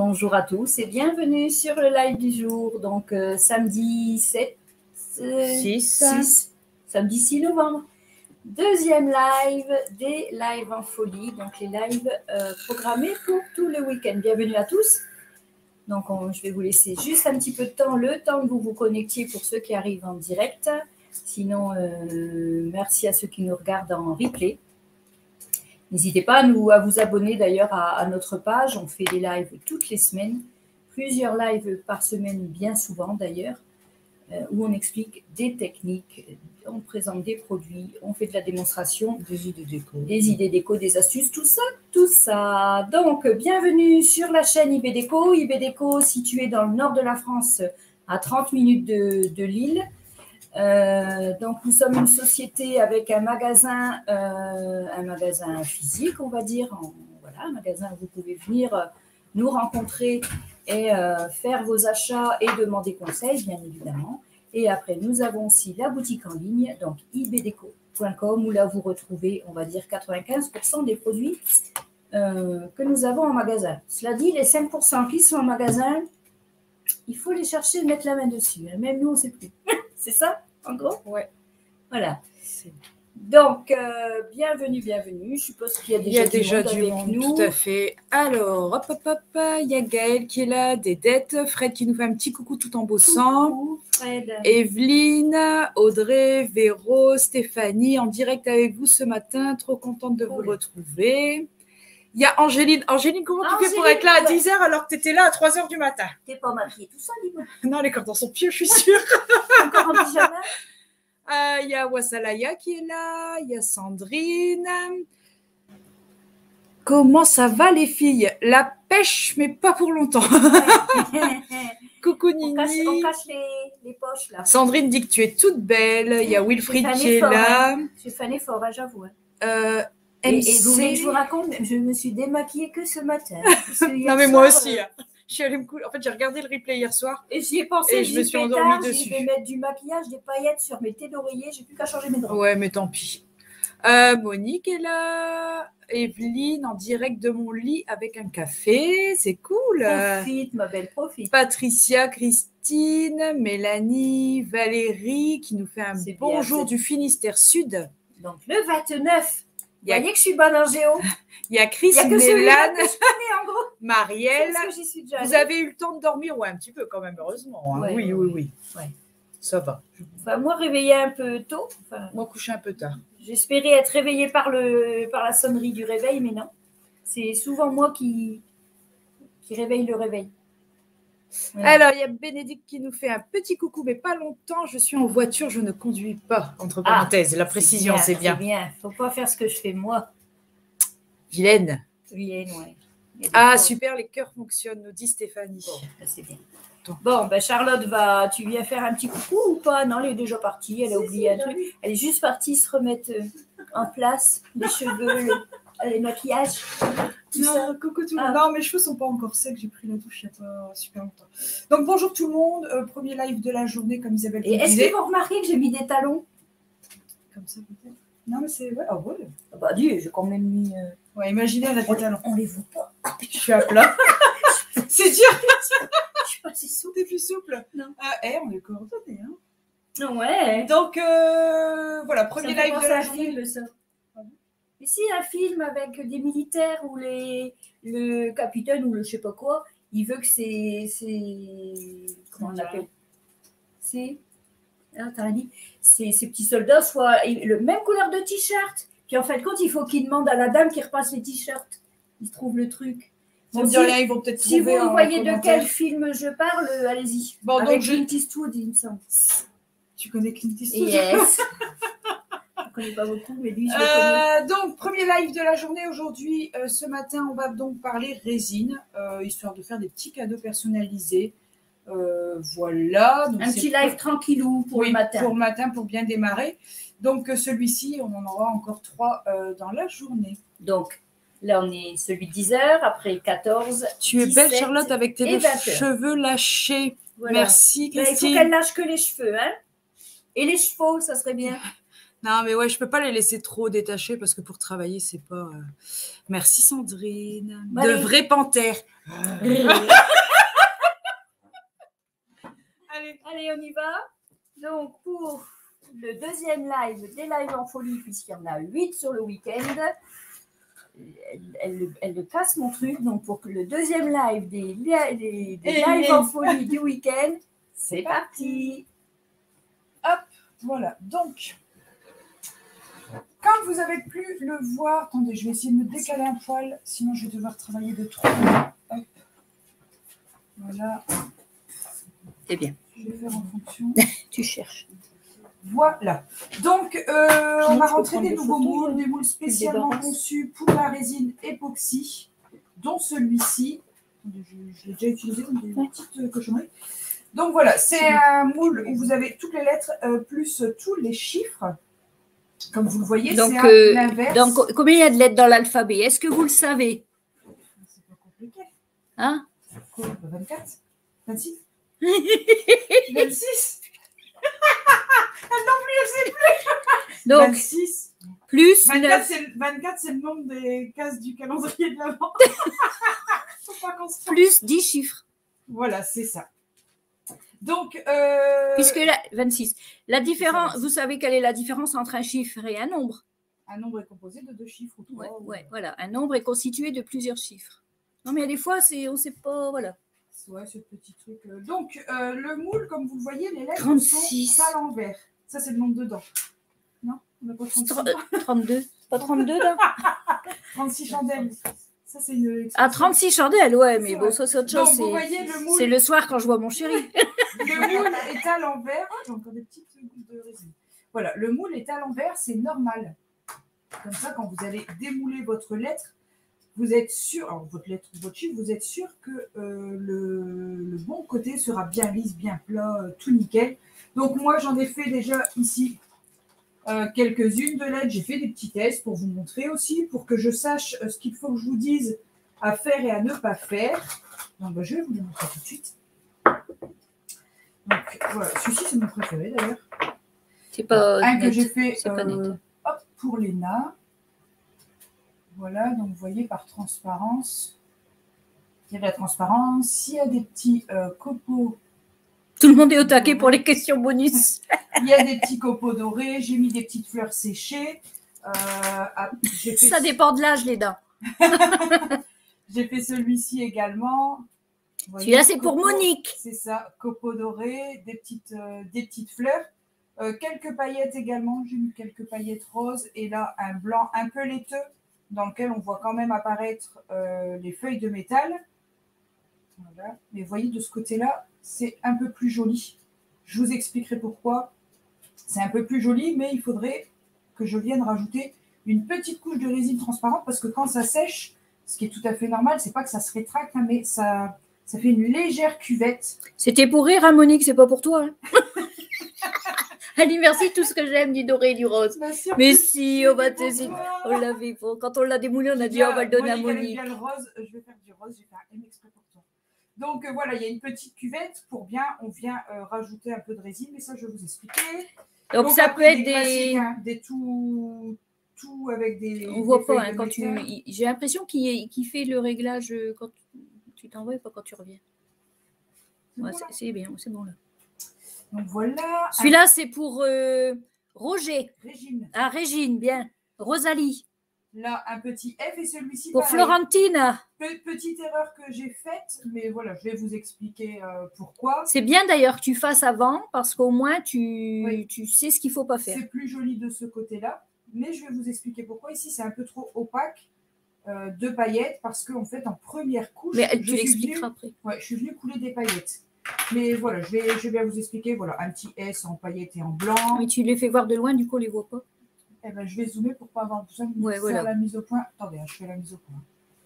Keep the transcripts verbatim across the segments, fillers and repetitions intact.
Bonjour à tous et bienvenue sur le live du jour. Donc euh, samedi sept, six, samedi six novembre. Deuxième live des lives en folie, donc les lives euh, programmés pour tout le week-end. Bienvenue à tous. Donc on, je vais vous laisser juste un petit peu de temps, le temps que vous vous connectiez pour ceux qui arrivent en direct. Sinon, euh, merci à ceux qui nous regardent en replay. N'hésitez pas à, nous, à vous abonner d'ailleurs à, à notre page. On fait des lives toutes les semaines, plusieurs lives par semaine, bien souvent d'ailleurs, euh, où on explique des techniques, on présente des produits, on fait de la démonstration, des idées déco, des idées déco, des astuces, tout ça, tout ça. Donc, bienvenue sur la chaîne I B Déco. I B Déco située dans le nord de la France, à trente minutes de, de Lille. Euh, donc, nous sommes une société avec un magasin, euh, un magasin physique, on va dire. En, voilà, un magasin où vous pouvez venir nous rencontrer et euh, faire vos achats et demander conseil, bien évidemment. Et après, nous avons aussi la boutique en ligne, donc i b déco point com, où là, vous retrouvez, on va dire, quatre-vingt-quinze pour cent des produits euh, que nous avons en magasin. Cela dit, les cinq pour cent qui sont en magasin, il faut les chercher et mettre la main dessus. Même nous, on ne sait plus. C'est ça, en gros? Ouais. Voilà. Donc, euh, bienvenue, bienvenue. Je suppose qu'il y a déjà, il y a du déjà monde du avec monde, nous. tout à fait. Alors, hop, hop, hop, il y a Gaëlle qui est là, Dédette, Fred qui nous fait un petit coucou tout en bossant. Coucou, Fred. Evelyne, Audrey, Véro, Stéphanie, en direct avec vous ce matin. Trop contente de Cool. vous retrouver. Il y a Angéline. Angéline, comment tu Angéline, fais pour être là à ouais. dix heures alors que tu étais là à trois heures du matin? T'es pas maquillée tout ça, dis-moi. Non, elle est dans son pied, je suis sûre. Encore en pyjama? Il euh, y a Wassalaya qui est là, il y a Sandrine. Comment ça va les filles? La pêche, mais pas pour longtemps. Coucou Nini. On cache, on cache les, les poches là. Sandrine dit que tu es toute belle. Il y a Wilfried qui est là. Hein. J'ai fait un effort, hein, j'avoue. Hein. Euh, et, et vous voulez que je vous raconte, je me suis démaquillée que ce matin. Non mais moi aussi. Euh... Je suis allée me coucher. En fait, j'ai regardé le replay hier soir. Et j'y ai pensé. Et je me suis endormie dessus. Je vais mettre du maquillage, des paillettes sur mes tés d'oreiller. J'ai plus qu'à changer mes draps. Ouais, mais tant pis. Euh, Monique est là. Evelyne en direct de mon lit avec un café. C'est cool. Profite, ma belle, profite. Patricia, Christine, Mélanie, Valérie qui nous fait un bonjour du Finistère Sud. Donc, le vingt-neuf. Vous voyez que je suis bonne en géo. Il y a Chris, Mélane, en gros. Marielle. Parce que j'y suis déjà vous avez eu le temps de dormir? Ouais, un petit peu quand même, heureusement. Hein. Ouais, oui, ouais, oui, oui, oui. Ouais. Ça va. Enfin, moi, réveillée un peu tôt. Enfin, moi, couché un peu tard. J'espérais être réveillée par, le, par la sonnerie du réveil, mais non. C'est souvent moi qui, qui réveille le réveil. Voilà. Alors, il y a Bénédicte qui nous fait un petit coucou, mais pas longtemps. Je suis en voiture, je ne conduis pas. Entre parenthèses, ah, la précision, c'est bien. C'est bien. Il ne faut pas faire ce que je fais moi. Vilaine. Vilaine, oui. Ah, fois. Super, les cœurs fonctionnent, nous dit Stéphanie. Bon, ben c'est bien. Bon, ben Charlotte, va, tu viens faire un petit coucou ou pas? Non, elle est déjà partie, elle a oublié un truc. Elle est juste partie se remettre en place, les cheveux, le, les maquillages. Non, ça. Coucou tout le monde. Ah. Non, mes cheveux sont pas encore secs, j'ai pris la douche il y a pas super longtemps. Donc bonjour tout le monde, euh, premier live de la journée comme Isabelle Et est-ce que vous remarquez que j'ai mis des talons? Comme ça peut-être. Non mais c'est... Ouais, ah ouais. Ah bah Dieu, j'ai quand même mis... Euh... Ouais, imaginez elle a des talons. On les voit pas. Je suis à plat. C'est dur. Je suis pas si souple. T'es plus souple. Non. Ah, eh, on est coordonnés, hein. Ouais. Donc, euh, voilà, premier ça live de la un journée. Film, ça. Ici, un film avec des militaires ou les, le capitaine ou le je sais pas quoi, il veut que c'est... Comment on appelle? C'est... Ah, t'as dit ces, ces petits soldats soient le même couleur de t-shirt. Puis en fait, quand il faut qu'ils demandent à la dame qui repasse les t-shirts, ils trouvent le truc. Bon, si, rien, ils vont peut-être si vous voyez de quel film je parle, allez-y. Bon, avec donc Clint je... Eastwood, il me semble. Tu connais Clint Eastwood? Yes. Je ne connais pas beaucoup, mais lui, je le euh, connais. Donc, premier live de la journée aujourd'hui. Euh, ce matin, on va donc parler résine, euh, histoire de faire des petits cadeaux personnalisés. Euh, voilà. Donc un petit live pour... tranquillou pour oui, le matin. Pour le matin, pour bien démarrer. Donc, celui-ci, on en aura encore trois euh, dans la journée. Donc, là, on est celui de dix heures, après quatorze. Tu es belle, Charlotte, avec tes cheveux lâchés. Voilà. Merci, Christine. Ben, il faut qu'elle lâche que les cheveux, hein. Et les chevaux, ça serait bien. Non, mais ouais, je peux pas les laisser trop détachés parce que pour travailler, c'est pas. euh, Merci Sandrine. Bon, De allez. vraies panthères. Allez. Allez, on y va. Donc, pour le deuxième live des lives en folie, puisqu'il y en a huit sur le week-end, elle, elle, elle casse mon truc. Donc, pour que le deuxième live des, des, des lives en folie du week-end, c'est parti. Hop, voilà. Donc, quand vous avez pu le voir, attendez, je vais essayer de me décaler un poil, sinon je vais devoir travailler de trop. Hop. Voilà. C'est bien. Je vais faire en fonction. Tu cherches. Voilà. Donc, euh, on a rentré des des nouveaux photos, moules, là. des moules spécialement débarrasses. conçus pour la résine époxy, dont celui-ci. Attendez, Je, je l'ai déjà utilisé comme des Ouais. petites euh, cochonneries. Donc voilà, c'est un moule où vous avez toutes les lettres euh, plus tous les chiffres. Comme vous le voyez, Donc, c'est à euh, l'inverse. donc, combien il y a de lettres dans l'alphabet? Est-ce que vous le savez? C'est pas compliqué. Hein? Quoi, vingt-quatre vingt-six vingt-six Non plus, je sais plus. Donc, vingt-six plus vingt-quatre, neuf. c'est le- vingt-quatre, c'est le nombre des cases du calendrier de l'avant. Faut pas qu'on se trompe. Plus dix chiffres. Voilà, c'est ça. Donc, euh, Puisque la, vingt-six. La différence, vingt-six. vous savez quelle est la différence entre un chiffre et un nombre? un nombre est composé de deux chiffres ou trois. Ouais, ou- ouais, voilà. Un nombre est constitué de plusieurs chiffres. Non, mais il y a des fois, c'est, on ne sait pas, voilà. Ouais, ce petit truc. euh. Donc, euh, le moule, comme vous le voyez, les lettres trente-six. sont à l'envers. Ça, c'est le nombre dedans. Non, on n'a pas trente-six. Tr- trente-deux. Pas trente-deux, là? trente-six chandelles. Ça, c'est une. Ah, trente-six chandelles, ouais, mais C'est bon, vrai. ça, c'est autre Donc, chose. vous C'est, voyez, le moule, c'est le soir quand je vois mon chéri. le moule est à l'envers. Oh, j'ai encore des petites gouttes de résine. Voilà, le moule est à l'envers, c'est normal. Comme ça, quand vous allez démouler votre lettre, vous êtes sûr, alors votre lettre ou votre chiffre, vous êtes sûr que euh, le, le bon côté sera bien lisse, bien plat, euh, tout nickel. Donc moi, j'en ai fait déjà ici euh, quelques-unes de lettres. J'ai fait des petits tests pour vous montrer aussi, pour que je sache euh, ce qu'il faut que je vous dise à faire et à ne pas faire. Donc bah, je vais vous les montrer tout de suite. Donc voilà, celui-ci c'est mon préféré d'ailleurs. C'est pas Un que net. j'ai fait C'est pas euh, net. hop, pour Léna. Voilà, donc vous voyez par transparence, il y a de la transparence, il y a des petits euh, copeaux, Tout le monde est au taquet pour les questions bonus. il y a des petits copeaux dorés, j'ai mis des petites fleurs séchées. Euh, ah, j'ai fait, Ça dépend de l'âge, les dents. j'ai fait celui-ci également. Vous voyez, Celui-là, c'est pour copeaux- Monique. C'est ça, copeaux dorés, des petites, euh, des petites fleurs. Euh, quelques paillettes également, j'ai mis quelques paillettes roses et là un blanc un peu laiteux dans lequel on voit quand même apparaître euh, les feuilles de métal. Voilà. Mais vous voyez, de ce côté-là, c'est un peu plus joli. Je vous expliquerai pourquoi. C'est un peu plus joli, mais il faudrait que je vienne rajouter une petite couche de résine transparente parce que quand ça sèche, ce qui est tout à fait normal, c'est pas que ça se rétracte, hein, mais ça, ça fait une légère cuvette. C'était pour rire, hein, Monique, c'est pas pour toi. Hein. Elle dit merci, tout ce que j'aime, du doré et du rose. Merci, Mais si, on va c'était te... pour toi. On l'avait pour... Quand on l'a démoulé, on a dit Bien, on va le donner à Monique, elle aime Monique. bien le rose, je vais faire du rose, j'ai fait un M exprès pour toi. Donc euh, voilà, il y a une petite cuvette pour bien, on vient euh, rajouter un peu de résine, mais ça je vais vous expliquer. Donc, Donc, ça après, peut être classiques, des... hein, des tout, tout avec des. On des voit pas, feuilles hein, de quand tu... métal. il- J'ai l'impression qu'il qu'il fait le réglage euh, quand tu t'envoies et pas quand tu reviens. C'est Ouais, bon, c'est- là c'est bien, c'est bon là. Donc voilà. Celui-là, c'est pour euh, Roger. Un- Régine. Ah, Régine, bien. Rosalie. Là, un petit F et celui-ci. Pour pareil. Florentine. Pe- petite erreur que j'ai faite, mais voilà, je vais vous expliquer euh, pourquoi. C'est bien d'ailleurs que tu fasses avant parce qu'au moins tu, Oui. tu sais ce qu'il ne faut pas faire. C'est plus joli de ce côté-là, mais je vais vous expliquer pourquoi. Ici, c'est un peu trop opaque euh, de paillettes parce qu'en fait, en première couche, Mais je tu suis l'expliqueras venue- après. Ouais, je suis venue couler des paillettes. Mais voilà, je vais, je vais bien vous expliquer. Voilà, un petit S en paillettes et en blanc. Mais tu les fais voir de loin, du coup, on ne les voit pas. Eh ben, je vais zoomer pour pas avoir besoin de Ouais, faire voilà. la mise au point. Attendez, hein, je fais la mise au point.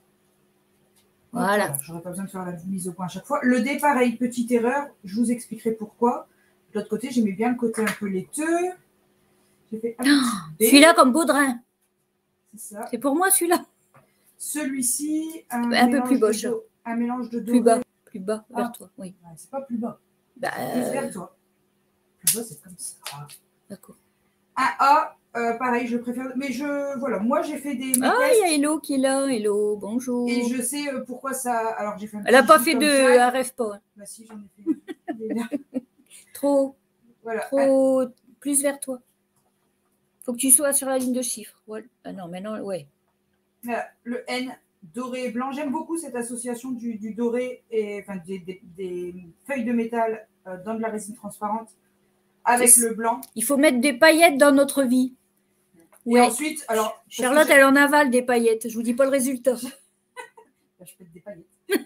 Voilà. Je n'aurai pas besoin de faire la mise au point à chaque fois. Le dé, pareil, petite erreur. Je vous expliquerai pourquoi. De l'autre côté, j'aimais bien le côté un peu laiteux. J'ai fait un petit dé. Celui-là comme Baudrin. C'est ça. C'est pour moi celui-là. Celui-ci, un, Un peu mélange plus de boche. do- un mélange de Plus doré. bas. Plus bas, vers Ah. toi. Oui. Ouais, c'est pas plus bas. Bah, Plus euh, vers toi. Plus bas, c'est comme ça. d'accord. Un A Euh, pareil, je préfère. Mais je, voilà, moi j'ai fait des. Ah, il y a Hello qui est là. Hello, bonjour. Et je sais euh, pourquoi ça. Alors j'ai fait un Elle n'a pas fait de. Elle rêve pas. Hein. Bah si, j'en ai fait. Déjà. Trop. Voilà. Trop. Plus vers toi. Faut que tu sois sur la ligne de chiffres. Ouais. Ah non, maintenant, ouais. Voilà, le N doré et blanc. J'aime beaucoup cette association du, du doré et enfin des, des, des feuilles de métal euh, dans de la résine transparente avec le blanc. Il faut mettre des paillettes dans notre vie. Et ouais. Ensuite, alors. Charlotte, elle en avale des paillettes. Je vous dis pas le résultat. Je pète des paillettes.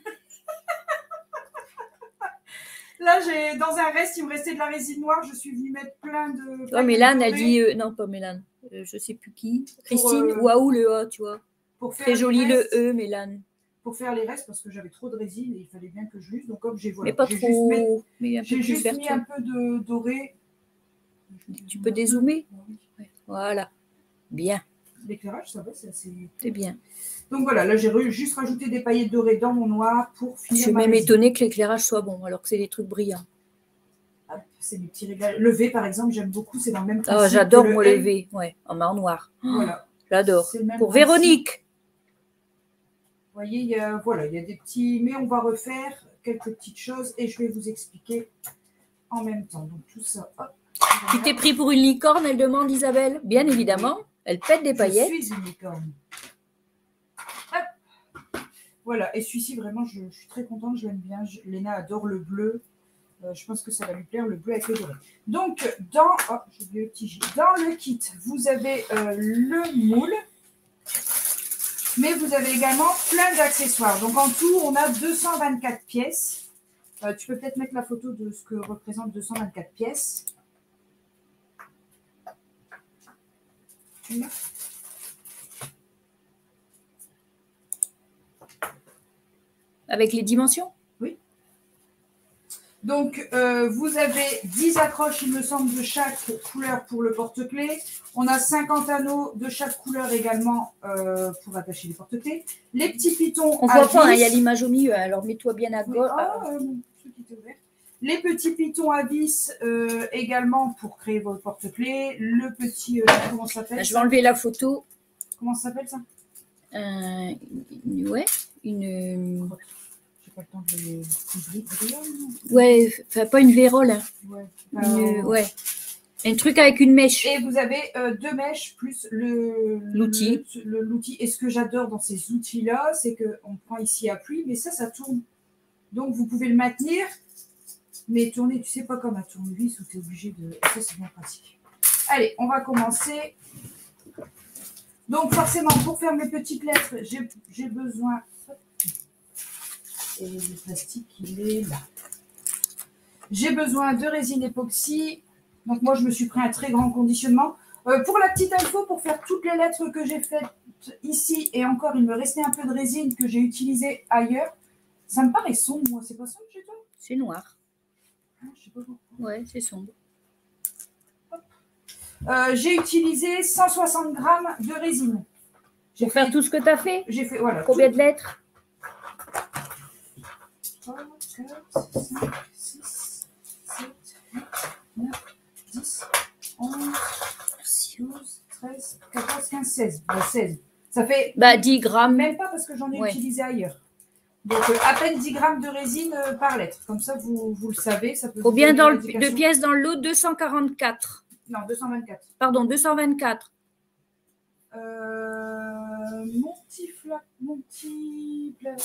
Là, j'ai dans un reste, il me restait de la résine noire. Je suis venue mettre plein de. Oh, Mélane, elle dit. Euh, non, pas Mélane. Euh, je sais plus qui. Christine, euh, waouh, le A, tu vois. Pour faire très joli restes, le E, Mélane. Pour faire les restes, parce que j'avais trop de résine et il fallait bien que je l'use. Donc, comme j'ai voilà, mais pas trop. J'ai juste, juste mis un peu de doré. Tu peux dézoomer. Oui. Voilà. Bien. L'éclairage, ça va, c'est assez. C'est bien. Donc voilà, là j'ai juste rajouté des paillettes dorées dans mon noir pour finir. Je suis même étonnée que l'éclairage soit bon, alors que c'est des trucs brillants. Ah, c'est des petits réglages. Le V, par exemple, j'aime beaucoup, c'est dans le même principe. Ah, j'adore moi le V, ouais, en marre noir. Voilà. J'adore. Pour principe. Véronique. Vous voyez, il y a, voilà, il y a des petits. Mais on va refaire quelques petites choses et je vais vous expliquer en même temps. Donc tout ça, hop. Tu t'es pris pour une licorne, elle demande Isabelle. Bien évidemment, elle pète des paillettes. Je suis une licorne. Hop. Voilà, et celui-ci, vraiment, je, je suis très contente, je l'aime bien. Je, Léna adore le bleu. Euh, je pense que ça va lui plaire, le bleu avec le doré. Donc, dans, oh, j'ai oublié le petit J. Dans le kit, vous avez euh, le moule, mais vous avez également plein d'accessoires. Donc, en tout, on a deux cent vingt-quatre pièces. Euh, tu peux peut-être mettre la photo de ce que représente deux cent vingt-quatre pièces. Avec les dimensions? Oui. Donc, euh, vous avez dix accroches, il me semble, de chaque couleur pour le porte-clés. On a cinquante anneaux de chaque couleur également euh, pour attacher les porte-clés. Les petits pitons. On ne voit pas, il hein, y a l'image au milieu, alors mets-toi bien à gauche. Oui. Ah, euh, mon truc était ouvert. Les petits pitons à vis euh, également pour créer vos porte-clés. Le petit, euh, comment ça s'appelle? Je vais enlever la photo. Comment ça s'appelle ça? euh, Ouais, une. J'ai pas le temps de les ouvrir. Ouais, enfin pas une vérole. Hein. Ouais. Une, ouais. Un truc avec une mèche. Et vous avez euh, deux mèches plus le l'outil. Le, l'outil. Et ce que j'adore dans ces outils-là, c'est qu'on prend ici à pluie, mais ça, ça tourne. Donc vous pouvez le maintenir. Mais tourner, tu sais pas comme un tournevis où tu es obligé de. Et ça, c'est bien pratique. Allez, on va commencer. Donc, forcément, pour faire mes petites lettres, j'ai besoin. Et le plastique, il est là. J'ai besoin de résine époxy. Donc, moi, je me suis pris un très grand conditionnement. Euh, pour la petite info, pour faire toutes les lettres que j'ai faites ici, et encore, il me restait un peu de résine que j'ai utilisée ailleurs. Ça me paraît sombre, moi. C'est pas sombre chez toi? C'est noir. Ah, je sais pas pourquoi. Ouais, c'est sombre. Euh, j'ai utilisé cent soixante grammes de résine. Pour faire tout ce que tu as fait? J'ai fait, voilà. Combien de lettres? trois, quatre, cinq, six, sept, huit, neuf, dix, onze, douze, treize, quatorze, quinze, seize. Bah, seize. Ça fait bah, dix grammes. Même pas parce que j'en ai ouais. utilisé ailleurs. Donc, euh, à peine dix grammes de résine euh, par lettre. Comme ça, vous, vous le savez. Ça peut Combien dans le, de pièces dans le lot? Deux cent quarante-quatre. Non, deux cent vingt-quatre. Pardon, deux cent vingt-quatre. Euh, mon petit flac, mon petit plat.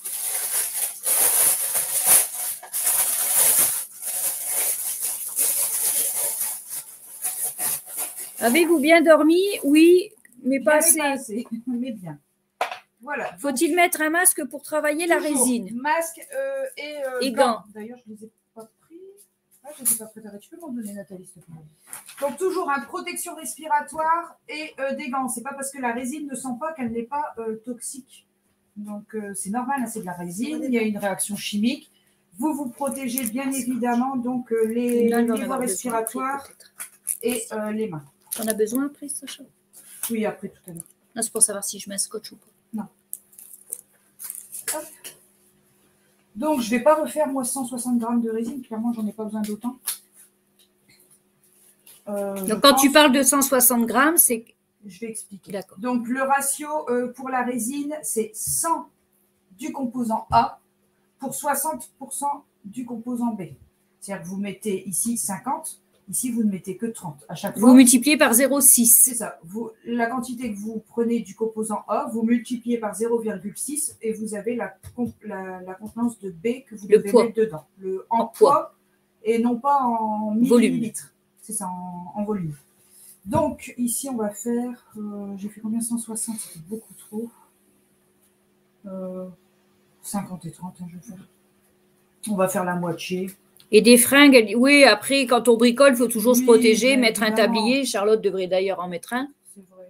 Avez-vous bien dormi? Oui, mais pas assez. Pas assez, mais bien. Voilà. Faut-il mettre un masque pour travailler la résine? Masque euh, et, euh, et gants. D'ailleurs, je ne les ai pas pris. Ah, je ne les ai pas préparés. Tu peux m'en donner, Nathalie, s'il te plaît. Donc, toujours une protection respiratoire et euh, des gants. Ce n'est pas parce que la résine ne sent pas qu'elle n'est pas euh, toxique. Donc, euh, c'est normal, hein, c'est de la résine. Il y a une réaction chimique. Vous vous protégez bien évidemment donc euh, les, les voies respiratoires et euh, les mains. Tu en as besoin après, Sacha? Oui, après tout à l'heure. Non, c'est pour savoir si je mets un scotch ou pas. Non. Hop. Donc, je ne vais pas refaire, moi, cent soixante grammes de résine. Clairement, j'en ai pas besoin d'autant. Euh, Donc, quand tu parles de cent soixante grammes, c'est… Je vais expliquer. D'accord. Donc, le ratio euh, pour la résine, c'est cent du composant A pour soixante pour cent du composant B. C'est-à-dire que vous mettez ici cinquante, ici, vous ne mettez que trente. À chaque fois, vous multipliez par zéro virgule six. C'est ça. Vous, la quantité que vous prenez du composant A, vous multipliez par zéro virgule six et vous avez la, la, la contenance de B que vous le devez poids. mettre dedans. Le, en, En poids, poids. Et non pas en millilitres. C'est ça, en, en volume. Donc, ici, on va faire… Euh, j'ai fait combien? cent soixante, c'était beaucoup trop. Euh, cinquante et trente, hein, je vais faire. On va faire la moitié. Et des fringues, oui, après, quand on bricole, il faut toujours Oui, se protéger, bien mettre un évidemment. tablier. Charlotte devrait d'ailleurs en mettre un. C'est vrai.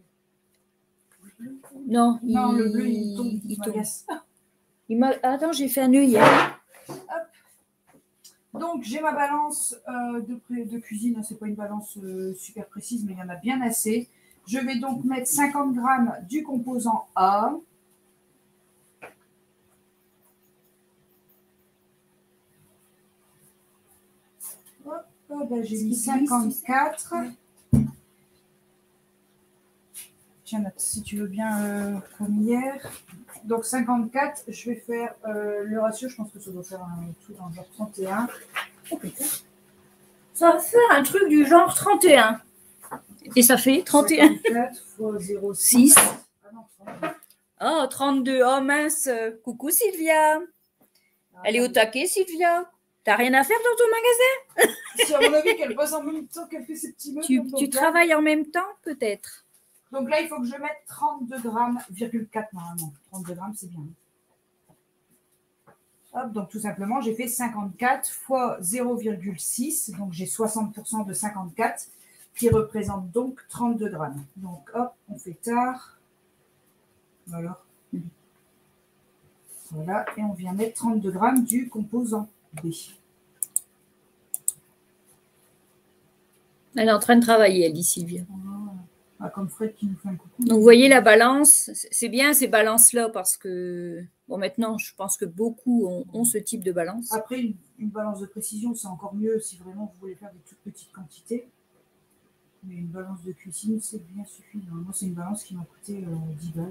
Non, Non, il, le bleu, il tombe. il Il tombe. m'agace. Il m'a… Attends, j'ai fait un nœud hier. Donc, j'ai ma balance euh, de, pré- de cuisine. Ce n'est pas une balance euh, super précise, mais il y en a bien assez. Je vais donc mettre cinquante grammes du composant A. Hop, oh, ben, j'ai mis cinquante-quatre. Tiens, si tu veux bien, euh, comme hier. Donc, cinquante-quatre, je vais faire euh, le ratio. Je pense que ça doit faire un truc dans le genre trente et un. Oh, putain. Ça va faire un truc du genre trente et un. Et ça fait trente et un. cinquante-quatre fois zéro virgule six. Ah non, trente-deux. Oh, trente-deux. Oh mince. Coucou Sylvia. Ah, Elle est au taquet, Sylvia. T'as rien à faire dans ton magasin? Si, à mon avis, qu'elle bosse en même temps qu'elle fait ses petits meubles. Tu, donc, tu là. travailles en même temps, peut-être? Donc là, il faut que je mette trente-deux grammes, virgule quatre normalement. trente-deux grammes, c'est bien. Hop, donc tout simplement, j'ai fait cinquante-quatre fois zéro virgule six. Donc j'ai soixante pour cent de cinquante-quatre qui représente donc trente-deux grammes. Donc hop, on fait tard. Voilà. Voilà, et on vient mettre trente-deux grammes du composant B. Elle est en train de travailler, elle dit Sylvia. Ah, comme Fred qui nous fait un coucou. Donc, vous voyez la balance, c'est bien ces balances-là parce que, bon, maintenant, je pense que beaucoup ont, ont ce type de balance. Après, une, une balance de précision, c'est encore mieux si vraiment vous voulez faire des toutes petites quantités. Mais une balance de cuisine, c'est bien suffisant. Moi, c'est une balance qui m'a coûté euh, dix balles.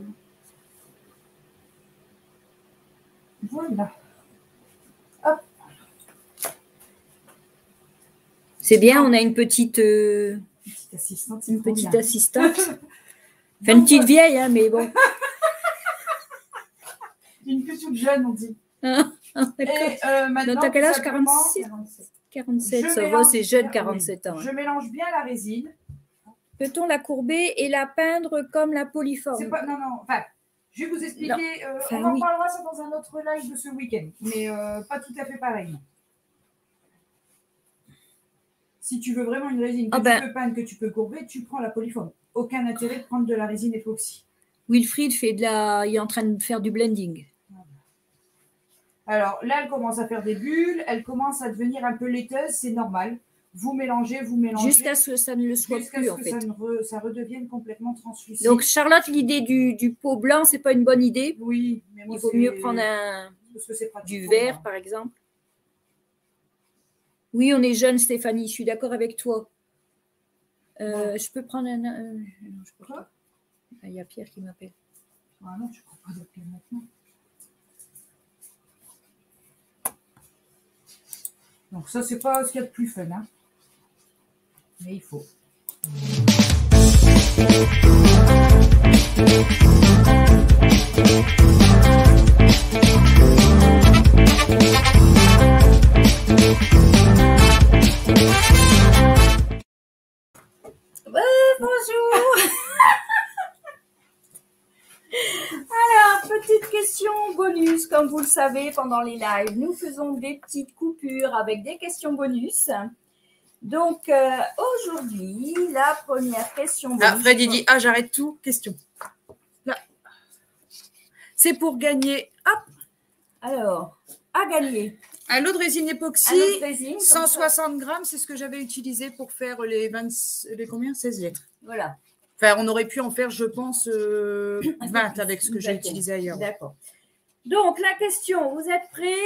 Voilà. Hop. C'est bien, on a une petite, euh, Une petite assistante. une petite bien. assistante. Enfin, une petite vieille, hein, mais bon. Une petite jeune, on dit. Ah, Et euh, maintenant, t'as quel âge? simplement, quarante-six quarante-sept, je ça va, mélange- c'est jeune, oui, quarante-sept ans. Je hein. mélange bien la résine. Peut-on la courber et la peindre comme la C'est poliforme? pas, non, non, enfin, je vais vous expliquer. Euh, Enfin, on en oui. parlera ça dans un autre live de ce week-end, mais euh, pas tout à fait pareil. non. Si tu veux vraiment une résine que Ah tu ben. peux peindre, que tu peux courber, tu prends la polyforme. Aucun intérêt de prendre de la résine époxy. Wilfried fait de la, il est en train de faire du blending. Alors là, elle commence à faire des bulles, elle commence à devenir un peu laiteuse, c'est normal. Vous mélangez, vous mélangez. Jusqu'à ce que ça ne le soit jusqu'à plus, ce en que fait. ça, ne re- ça redevienne complètement translucide. Donc, Charlotte, l'idée du, du pot blanc, c'est pas une bonne idée. oui, mais moi, Il vaut c'est- mieux prendre un, parce que c'est pratique du pour vert, moi. par exemple. Oui, on est jeune, Stéphanie, je suis d'accord avec toi. Euh, Ouais. Je peux prendre un. un- non, je peux Quoi pas. Ah, il y a Pierre qui m'appelle. Ah non, je ne crois pas d'appeler maintenant. Donc ça, c'est pas ce qu'il y a de plus fun, hein. Mais il faut. Bonjour. Alors, petite question bonus, comme vous le savez, pendant les lives, nous faisons des petites coupures avec des questions bonus. Donc, euh, aujourd'hui, la première question bonus. Ah, Fred, il dit, ah, j'arrête tout, question. Là. C'est pour gagner, hop, Alors, à gagner. un lot de résine époxy, Un autre résine, comme cent ça. soixante grammes, c'est ce que j'avais utilisé pour faire les vingt, les combien, seize litres. Voilà. Enfin, on aurait pu en faire, je pense, euh, vingt avec ce que j'ai D'accord. utilisé ailleurs. D'accord. Donc, la question, vous êtes prêts?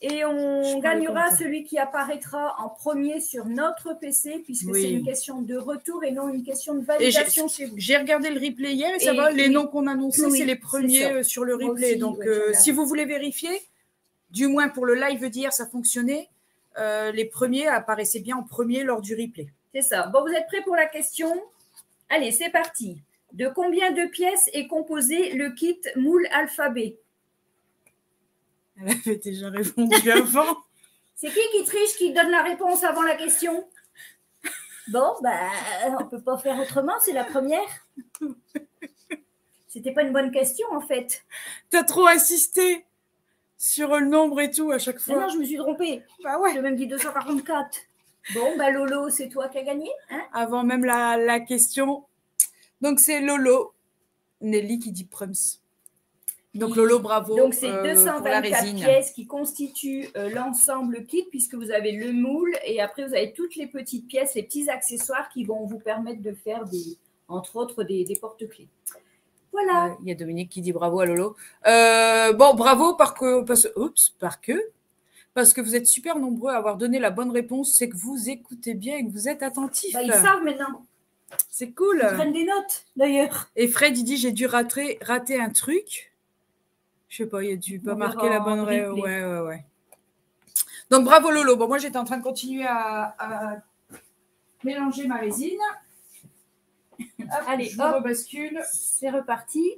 Et on gagnera celui qui apparaîtra en premier sur notre P C, puisque oui. c'est une question de retour et non une question de validation chez vous. J'ai regardé le replay hier et ça et, va, les oui. noms qu'on annonçait, oui, c'est les premiers sur le replay. Aussi, Donc, euh, si vous voulez vérifier, du moins pour le live d'hier, ça fonctionnait. Euh, les premiers apparaissaient bien en premier lors du replay. C'est ça. Bon, vous êtes prêts pour la question? Allez, c'est parti. De combien de pièces est composé le kit moule alphabet? Elle avait déjà répondu avant. C'est qui qui triche, qui donne la réponse avant la question? Bon, bah, on ne peut pas faire autrement, c'est la première. C'était pas une bonne question, en fait. T'as trop insisté sur le nombre et tout à chaque fois. Non, non, je me suis trompée. Bah ouais. J'ai même dit deux cent quarante-quatre. Bon, bah Lolo, c'est toi qui as gagné, hein? Avant même la, la question. Donc, c'est Lolo. Nelly qui dit Prums. Donc, Lolo, bravo. Donc, c'est deux cent vingt-quatre pièces qui constituent euh, l'ensemble kit, puisque vous avez le moule et après, vous avez toutes les petites pièces, les petits accessoires qui vont vous permettre de faire, des, entre autres, des, des porte-clés. Voilà. Il euh, y a Dominique qui dit bravo à Lolo. Euh, bon, bravo parce que, parce, oups, par que, parce que vous êtes super nombreux à avoir donné la bonne réponse. C'est que vous écoutez bien et que vous êtes attentifs. Bah, ils savent maintenant. C'est cool. Ils prennent des notes, d'ailleurs. Et Fred, il dit j'ai dû rater, rater un truc. Je sais pas, il a dû pas marquer la bonne réponse. Ouais, ouais, ouais. Donc, bravo Lolo. Bon, moi, j'étais en train de continuer à, à mélanger ma résine. Hop, allez, je hop, rebascule. C'est reparti.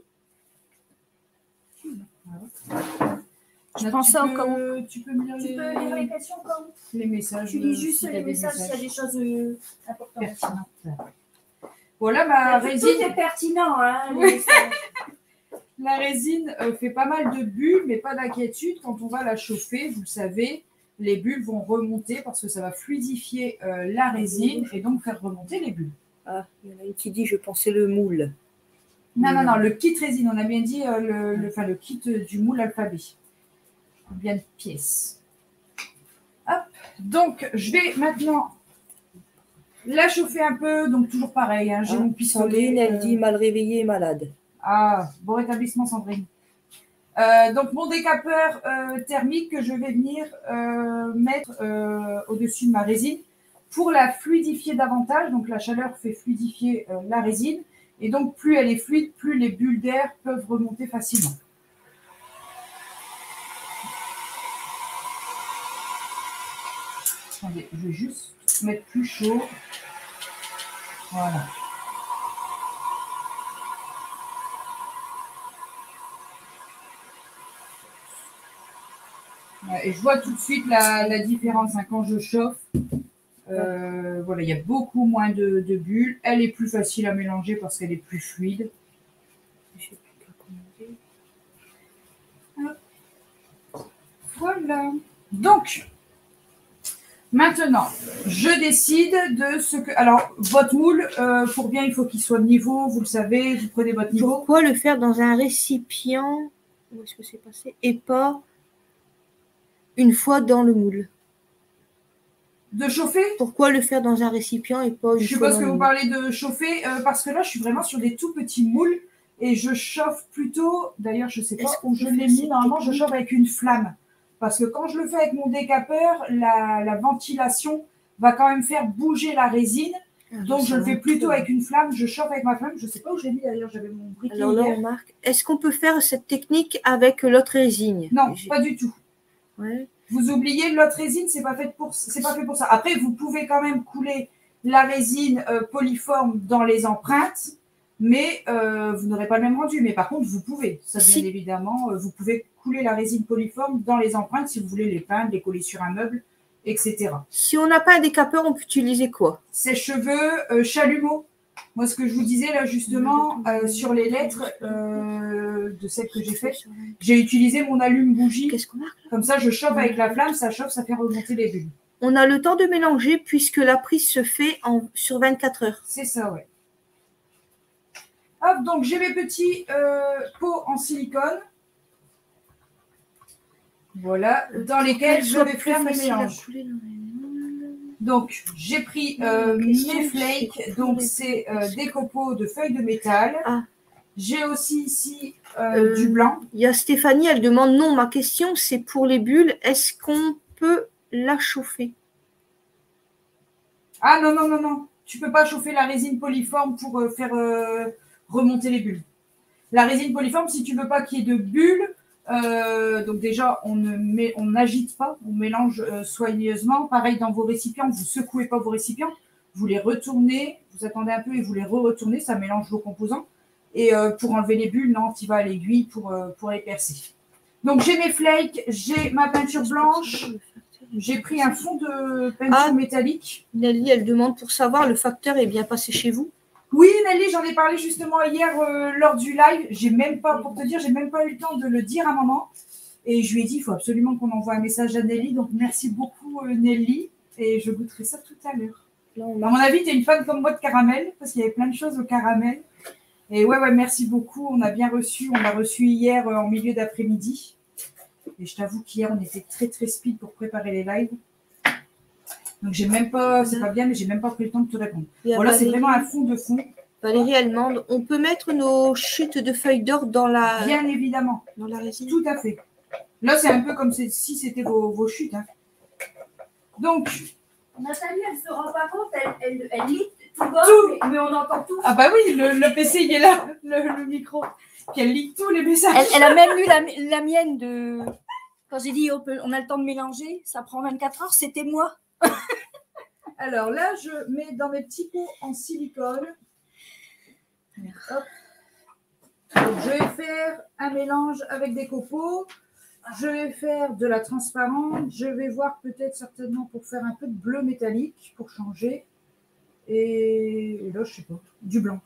Voilà. Je pense ça comme... Tu peux me lire, tu les... peux lire les questions comme les messages. Tu lis juste les messages s'il y a des choses euh, importantes. Pertinentes. Voilà, ma tout, résine. Tout est pertinent, hein, oui. La résine euh, fait pas mal de bulles, mais pas d'inquiétude. Quand on va la chauffer, vous le savez, les bulles vont remonter parce que ça va fluidifier euh, la résine et donc faire remonter les bulles. Ah, il y en a une qui dit, je pensais le moule. Non, non, non, le kit résine, on a bien dit euh, le, le, enfin, le kit du moule alphabet. Combien de pièces? Hop, donc je vais maintenant la chauffer un peu, donc toujours pareil. Hein, j'ai ah, mon pistolet. Sandrine, elle euh... dit mal réveillée et malade. Ah, bon rétablissement, Sandrine. Euh, donc, mon décapeur euh, thermique que je vais venir euh, mettre euh, au-dessus de ma résine pour la fluidifier davantage. Donc, la chaleur fait fluidifier euh, la résine. Et donc, plus elle est fluide, plus les bulles d'air peuvent remonter facilement. Attendez, je vais juste mettre plus chaud. Voilà. Et je vois tout de suite la, la différence hein, quand je chauffe. Euh, voilà, il y a beaucoup moins de, de bulles. Elle est plus facile à mélanger parce qu'elle est plus fluide. Voilà. Donc, maintenant, je décide de ce que... Alors, votre moule, euh, pour bien, il faut qu'il soit de niveau. Vous le savez, vous prenez votre niveau. Pourquoi le faire dans un récipient? Où est-ce que c'est passé? Et pas... une fois dans le moule. De chauffer? Pourquoi le faire dans un récipient et pas une Je fois suppose que vous moule. parlez de chauffer, euh, parce que là, je suis vraiment sur des tout petits moules et je chauffe plutôt, d'ailleurs, je ne sais pas où je l'ai mis, normalement, je chauffe avec une flamme. Parce que quand je le fais avec mon décapeur, la, la ventilation va quand même faire bouger la résine. Ah, donc, je le fais plutôt avec une flamme, je chauffe avec ma flamme. Je ne sais pas où je l'ai mis, d'ailleurs, j'avais mon briquet. Alors là, on marque. Est-ce qu'on peut faire cette technique avec l'autre résine? Non, pas du tout. Ouais. Vous oubliez, l'autre résine, c'est pas fait pour, c'est pas fait pour ça. Après, vous pouvez quand même couler la résine euh, polyforme dans les empreintes, mais euh, vous n'aurez pas le même rendu. Mais par contre, vous pouvez, ça bien si. évidemment, euh, vous pouvez couler la résine polyforme dans les empreintes si vous voulez les peindre, les coller sur un meuble, et cetera. Si on n'a pas un décapeur, on peut utiliser quoi? Sèche-cheveux, euh, chalumeau. Moi, ce que je vous disais là justement euh, sur les lettres euh, de celles que j'ai faites, j'ai utilisé mon allume-bougie. Qu'est-ce qu'on marque? Comme ça, je chauffe avec la flamme, ça chauffe, ça fait remonter les bulles. On a le temps de mélanger puisque la prise se fait en, sur vingt-quatre heures. C'est ça, ouais. Hop, donc j'ai mes petits euh, pots en silicone. Voilà, dans lesquels je vais faire mes mélanges. Donc, j'ai pris euh, mes flakes, donc c'est euh, des copeaux de feuilles de métal. Ah. J'ai aussi ici euh, Euh, du blanc. Il y a Stéphanie, elle demande, non, ma question, c'est pour les bulles, est-ce qu'on peut la chauffer? Ah non, non, non, non. Tu ne peux pas chauffer la résine polyforme pour euh, faire euh, remonter les bulles. La résine polyforme, si tu ne veux pas qu'il y ait de bulles, euh, donc déjà, on ne met, on n'agite pas, on mélange euh, soigneusement. Pareil dans vos récipients, vous ne secouez pas vos récipients, vous les retournez, vous attendez un peu et vous les re-retournez, ça mélange vos composants. Et euh, pour enlever les bulles, non, tu vas à l'aiguille pour, euh, pour les percer. Donc j'ai mes flakes, j'ai ma peinture blanche, j'ai pris un fond de peinture Ah. métallique. Nelly, elle demande pour savoir, le facteur est bien passé chez vous? Oui, Nelly, j'en ai parlé justement hier euh, lors du live. J'ai même pas, pour te dire, j'ai même pas eu le temps de le dire à maman. Et je lui ai dit, il faut absolument qu'on envoie un message à Nelly. Donc merci beaucoup euh, Nelly. Et je goûterai ça tout à l'heure. À mon avis, tu es une fan comme moi de caramel, parce qu'il y avait plein de choses au caramel. Et ouais, ouais, merci beaucoup. On a bien reçu. On l'a reçu hier euh, en milieu d'après-midi. Et je t'avoue qu'hier, on était très très speed pour préparer les lives. Donc j'ai même pas, c'est pas bien, mais j'ai même pas pris le temps de te répondre. Voilà, c'est vraiment un fond de fond. Valérie, elle demande, on peut mettre nos chutes de feuilles d'or dans la, Bien évidemment. dans la résine? Tout à fait. Là, c'est un peu comme si c'était vos, vos chutes. Hein. Donc. Nathalie, elle ne se rend pas compte, elle, elle, elle lit tout bas, tout. Mais, mais on entend tout. Ah bah oui, le, le P C, il est là, le, le micro. Puis elle lit tous les messages. Elle, elle a même lu la, la mienne de... Quand j'ai dit on, peut, on a le temps de mélanger, ça prend vingt-quatre heures, c'était moi. Alors là, je mets dans mes petits pots en silicone. Hop. Donc, je vais faire un mélange avec des copeaux. Je vais faire de la transparente. Je vais voir peut-être certainement pour faire un peu de bleu métallique pour changer. Et, et là, je sais pas. Du blanc.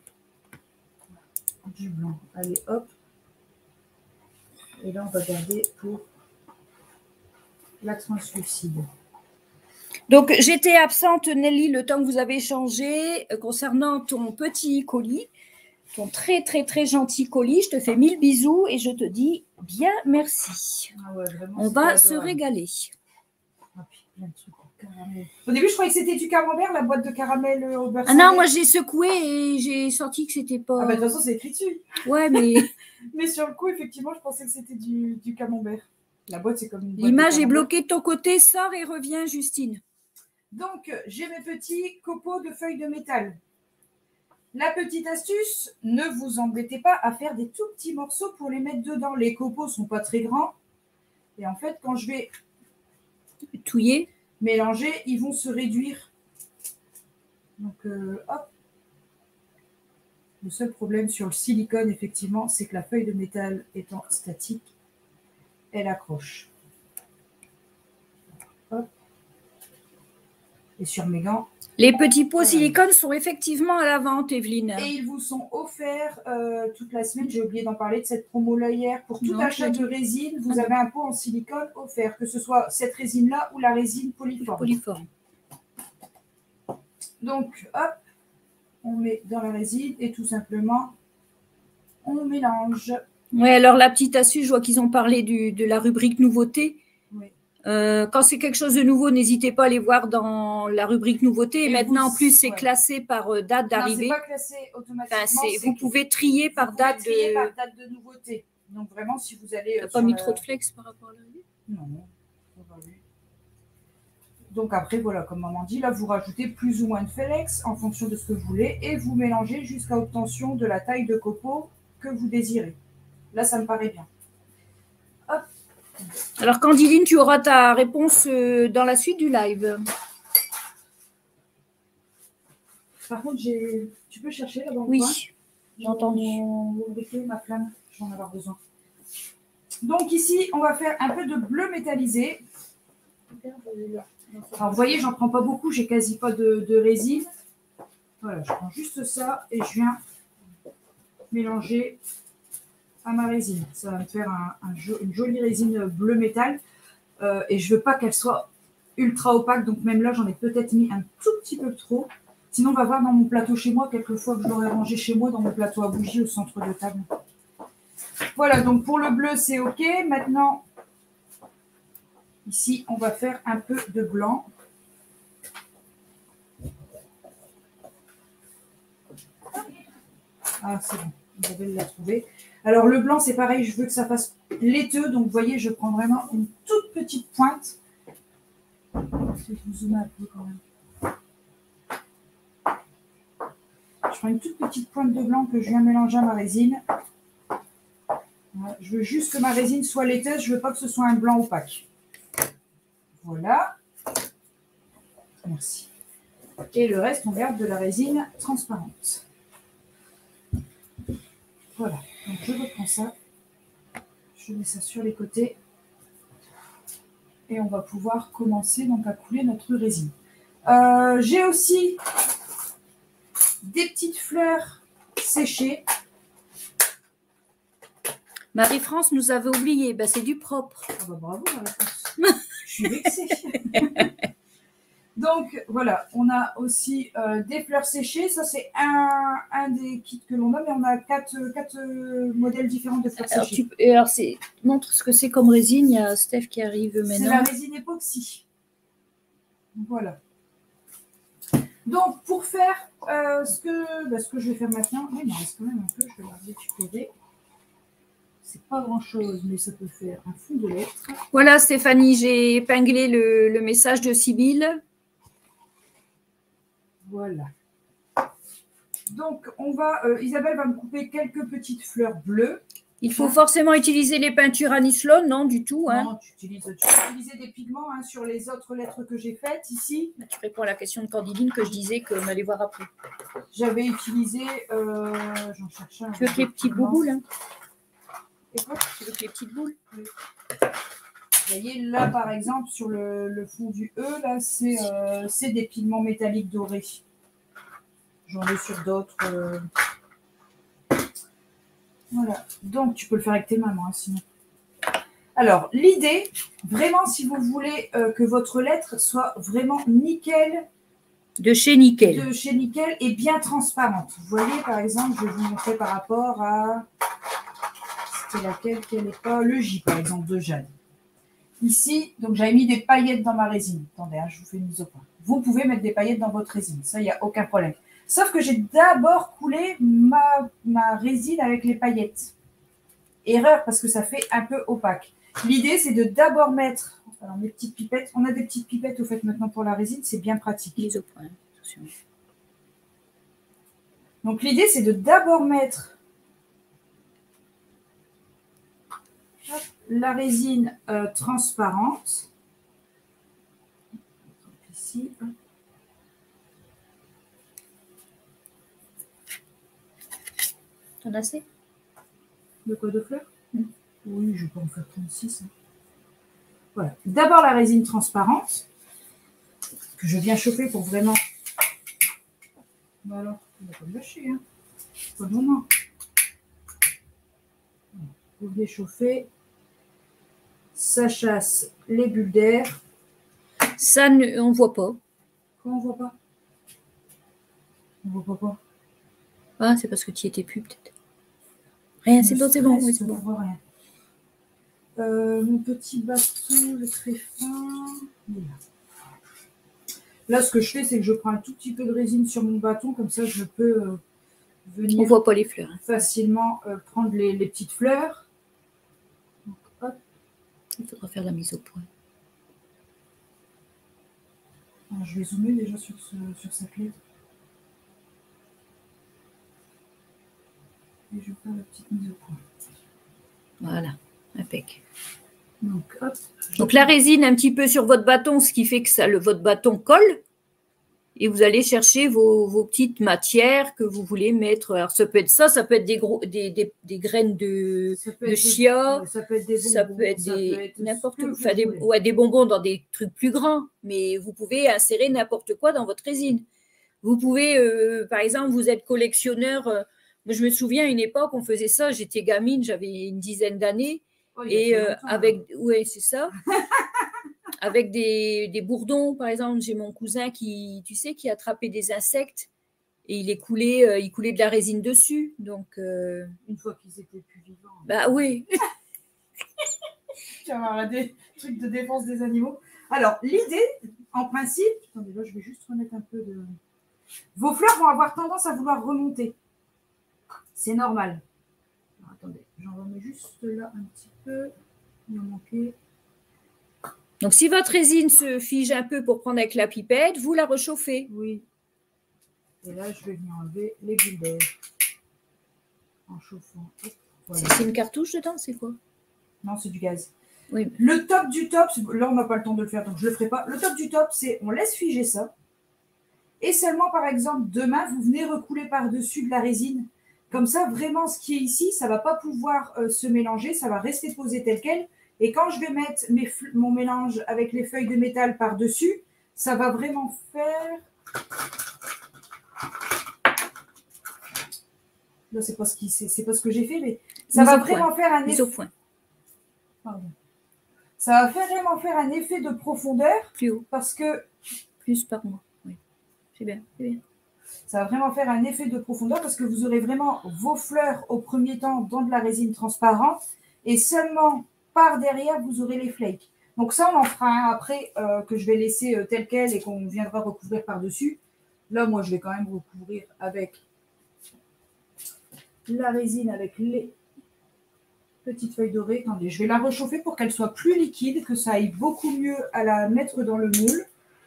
Du blanc. Allez, hop. Et là, on va garder pour la translucide. Donc, j'étais absente, Nelly, le temps que vous avez échangé euh, concernant ton petit colis, ton très, très, très gentil colis. Je te fais mille bisous et je te dis bien merci. Ah ouais, vraiment, on va se régaler. Ah, puis plein de trucs au caramel. Au début, je croyais que c'était du camembert, la boîte de caramel au beurre Ah salé. non, moi, j'ai secoué et j'ai senti que c'était pas... Ah bah, de toute façon, c'est écrit dessus. Ouais, mais... Mais sur le coup, effectivement, je pensais que c'était du, du camembert. La boîte, c'est comme une boîte. L'image est bloquée de ton côté. Sors et reviens, Justine. Donc, j'ai mes petits copeaux de feuilles de métal. La petite astuce, ne vous embêtez pas à faire des tout petits morceaux pour les mettre dedans. Les copeaux ne sont pas très grands. Et en fait, quand je vais touiller, mélanger, ils vont se réduire. Donc, euh, hop. Le seul problème sur le silicone, effectivement, c'est que la feuille de métal étant statique, elle accroche. Hop. Et sur mes gants. Les petits pots voilà. Silicone sont effectivement à la vente, Evelyne. Et ils vous sont offerts euh, toute la semaine. J'ai oublié d'en parler de cette promo-là hier. Pour tout non, achat de résine, vous ah, avez un pot en silicone offert, que ce soit cette résine-là ou la résine polyforme. Polyforme. Donc, hop, on met dans la résine et tout simplement, on mélange. Oui, alors la petite astuce, je vois qu'ils ont parlé du, de la rubrique nouveauté. Oui. Euh, quand c'est quelque chose de nouveau, n'hésitez pas à aller voir dans la rubrique nouveauté. Et, et maintenant, vous, en plus, c'est ouais. classé par euh, date d'arrivée. Non, c'est pas classé automatiquement. Enfin, vous pouvez trier vous par pouvez date trier de... par date de nouveauté. Donc vraiment, si vous allez... Tu n'as pas mis la... trop de flex par rapport à l'arrivée? Non, non. Donc après, voilà, comme maman dit, là, vous rajoutez plus ou moins de flex en fonction de ce que vous voulez et vous mélangez jusqu'à obtention de la taille de copeaux que vous désirez. Là, ça me paraît bien. Hop. Alors, Candiline, tu auras ta réponse dans la suite du live. Par contre, j'ai... tu peux chercher là-bas? Oui, j'ai entendu. Mon briquet, ma flamme, je vais en avoir besoin. Donc ici, on va faire un peu de bleu métallisé. Alors, vous voyez, j'en prends pas beaucoup, j'ai quasi pas de, de résine. Voilà, je prends juste ça et je viens mélanger à ma résine. Ça va me faire un, un, une jolie résine bleu métal. Euh, et je veux pas qu'elle soit ultra opaque, donc même là, j'en ai peut-être mis un tout petit peu trop. Sinon, on va voir dans mon plateau chez moi, quelquefois que je l'aurais rangé chez moi, dans mon plateau à bougies au centre de table. Voilà, donc pour le bleu, c'est OK. Maintenant, ici, on va faire un peu de blanc. Ah, c'est bon. Isabelle l'a trouvé. Alors, le blanc, c'est pareil, je veux que ça fasse laiteux. Donc, vous voyez, je prends vraiment une toute petite pointe. Je vais vous zoomer un peu quand même. Je prends une toute petite pointe de blanc que je viens mélanger à ma résine. Voilà, je veux juste que ma résine soit laiteuse. Je ne veux pas que ce soit un blanc opaque. Voilà. Merci. Et le reste, on garde de la résine transparente. Voilà. Donc, je reprends ça. Je mets ça sur les côtés. Et on va pouvoir commencer donc à couler notre résine. Euh, J'ai aussi des petites fleurs séchées. Marie-France nous avait oublié, ben, c'est du propre. Ah bah bravo Marie-France. Je suis vexée. Donc voilà, on a aussi euh, des fleurs séchées. Ça c'est un, un des kits que l'on a, mais on a quatre, quatre euh, modèles différents de fleurs Alors, séchées. tu, alors c'est, montre ce que c'est comme résine. Il y a Steph qui arrive maintenant. C'est la résine époxy. Voilà. Donc, pour faire euh, ce, que, bah, ce que je vais faire maintenant, oui, il m'en reste quand même un peu, je vais la récupérer. C'est pas grand-chose, mais ça peut faire un fond de lettres. Voilà, Stéphanie, j'ai épinglé le, le message de Sybille. Voilà. Donc, on va, euh, Isabelle va me couper quelques petites fleurs bleues. Il faut forcément utiliser les peintures Anislone, non, du tout. Hein. Non, tu utilises, tu peux utiliser des pigments hein, sur les autres lettres que j'ai faites ici. Tu réponds à la question de Candidine que je disais qu'on allait voir après. J'avais utilisé, euh, j'en cherchais un. Tu veux que les petites boules hein. Et quoi? Tu veux que les petites boules oui. Vous voyez, là, par exemple, sur le, le fond du E, là, c'est euh, des pigments métalliques dorés. J'en ai sur d'autres. Euh... Voilà. Donc, tu peux le faire avec tes mains, moi, hein, sinon. Alors, l'idée, vraiment, si vous voulez euh, que votre lettre soit vraiment nickel. De chez Nickel. De chez Nickel et bien transparente. Vous voyez, par exemple, je vais vous montrer par rapport à... C'était laquelle, quelle est pas... Le J, par exemple, de Jade. Ici, donc j'avais mis des paillettes dans ma résine. Attendez, hein, je vous fais une mise au point. Vous pouvez mettre des paillettes dans votre résine. Ça, il n'y a aucun problème. Sauf que j'ai d'abord coulé ma, ma résine avec les paillettes. Erreur, parce que ça fait un peu opaque. L'idée, c'est de d'abord mettre... Alors, mes petites pipettes. On a des petites pipettes, au fait, maintenant, pour la résine. C'est bien pratique. Mise au point. Attention. Donc, l'idée, c'est de d'abord mettre... la résine euh, transparente. Ici. T'en as assez? De quoi, de fleurs? mmh. Oui, je peux en faire trente-six. Hein. Voilà. D'abord la résine transparente, que je viens chauffer pour vraiment... Voilà, on va pas me lâcher. Hein. Pas de moment. Vous venez chauffer. Ça chasse les bulles d'air. Ça, ne, on ne voit pas. Comment on ne voit pas? On ne voit pas quoi? Ah, c'est parce que tu y étais plus, peut-être. Rien, c'est bon, c'est bon. Oui, c'est bon. Voit rien. Euh, mon petit bâton, le très fin. Voilà. Là, ce que je fais, c'est que je prends un tout petit peu de résine sur mon bâton. Comme ça, je peux euh, venir on ne voit pas les fleurs. Hein. facilement euh, prendre les, les petites fleurs. Donc, hop. Il faudra faire la mise au point. Alors, je vais zoomer déjà sur, ce, sur cette lettre. Et je vais faire la petite mise au point. Voilà, impec. Donc, hop. Donc la résine un petit peu sur votre bâton, ce qui fait que ça, le, votre bâton colle. Et vous allez chercher vos, vos petites matières que vous voulez mettre. Alors ça peut être ça, ça peut être des, gros, des, des, des graines de, de chia, ça peut être des bonbons, ça peut être, des, n'importe quoi. Enfin, des, ouais, des bonbons dans des trucs plus grands. Mais vous pouvez insérer n'importe quoi dans votre résine. Vous pouvez, euh, par exemple, vous êtes collectionneur. Euh, je me souviens à une époque, on faisait ça. J'étais gamine, j'avais une dizaine d'années. Oh, et euh, avec, ouais, c'est ça. Avec des, des bourdons, par exemple, j'ai mon cousin qui, tu sais, qui attrapait des insectes et il est coulé, euh, il coulait de la résine dessus. Donc, euh... une fois qu'ils étaient plus vivants. Bah oui. Tu vas avoir des trucs de défense des animaux. Alors, l'idée, en principe, attendez, là, je vais juste remettre un peu de. Vos fleurs vont avoir tendance à vouloir remonter. C'est normal. attendez, j'en remets juste là un petit peu. Il en manquait. Donc, si votre résine se fige un peu pour prendre avec la pipette, vous la réchauffez. Oui. Et là, je vais venir enlever les bulles d'air en chauffant. Voilà. C'est une cartouche dedans, c'est quoi? Non, c'est du gaz. Oui. Le top du top, là, on n'a pas le temps de le faire, donc je ne le ferai pas. Le top du top, c'est on laisse figer ça. Et seulement, par exemple, demain, vous venez recouler par-dessus de la résine. Comme ça, vraiment, ce qui est ici, ça ne va pas pouvoir euh, se mélanger, ça va rester posé tel quel. Et quand je vais mettre mes, mon mélange avec les feuilles de métal par-dessus, ça va vraiment faire... Là, c'est pas ce qui, c'est pas ce que j'ai fait, mais ça va vraiment faire un effet. Au point. Pardon. Ça va vraiment faire un effet de profondeur. Plus haut. Parce que. Plus par mois. Oui. C'est bien, c'est bien. Ça va vraiment faire un effet de profondeur parce que vous aurez vraiment vos fleurs au premier temps dans de la résine transparente et seulement par derrière, vous aurez les flakes. Donc ça, on en fera un après euh, que je vais laisser euh, tel quel et qu'on viendra recouvrir par-dessus. Là, moi, je vais quand même recouvrir avec la résine avec les petites feuilles dorées. Attendez, je vais la réchauffer pour qu'elle soit plus liquide, que ça aille beaucoup mieux à la mettre dans le moule.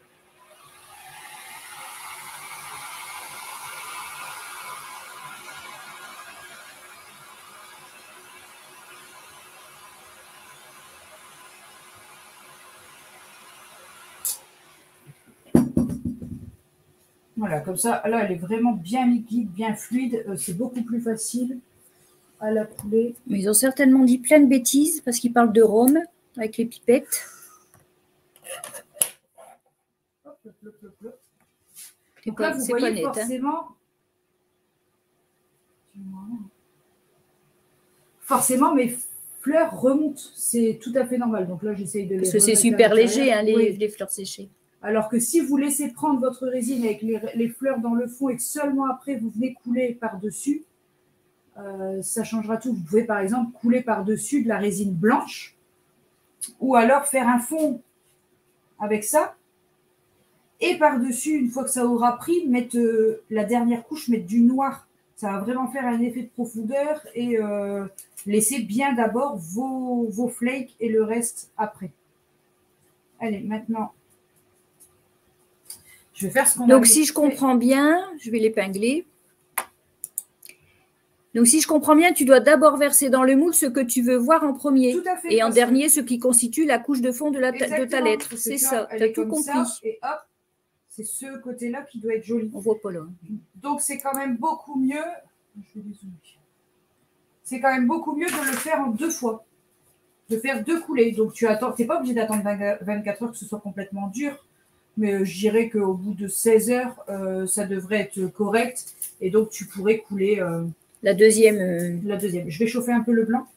Voilà, comme ça, là, elle est vraiment bien liquide, bien fluide. Euh, c'est beaucoup plus facile à la couler. Mais ils ont certainement dit plein de bêtises parce qu'ils parlent de rhum avec les pipettes. Hop, hop, hop, hop, hop. Donc là, vous voyez net, forcément... Hein. Forcément, mes fleurs remontent. C'est tout à fait normal. Donc là, j'essaye de les... Parce que c'est super léger, hein, les, oui. les fleurs séchées. Alors que si vous laissez prendre votre résine avec les, les fleurs dans le fond et que seulement après vous venez couler par-dessus, euh, ça changera tout. Vous pouvez par exemple couler par-dessus de la résine blanche ou alors faire un fond avec ça et par-dessus, une fois que ça aura pris, mettre euh, la dernière couche, mettre du noir. Ça va vraiment faire un effet de profondeur et euh, laisser bien d'abord vos, vos flakes et le reste après. Allez, maintenant... Je vais faire ce qu'on Donc, si je comprends bien, je vais l'épingler. Donc, si je comprends bien, tu dois d'abord verser dans le moule ce que tu veux voir en premier. Tout à fait, et en dernier, ce qui constitue la couche de fond de, la ta, de ta lettre. C'est ça, tu as tout compris. Ça, et hop, c'est ce côté-là qui doit être joli. On voit pas là. Donc, c'est quand même beaucoup mieux. Je vais dézoomer. C'est quand même beaucoup mieux de le faire en deux fois. De faire deux coulées. Donc, tu attends, tu n'es pas obligé d'attendre vingt-quatre heures que ce soit complètement dur. Mais je dirais qu'au bout de seize heures, euh, ça devrait être correct. Et donc, tu pourrais couler euh, la deuxième. Euh... La deuxième. Je vais chauffer un peu le blanc.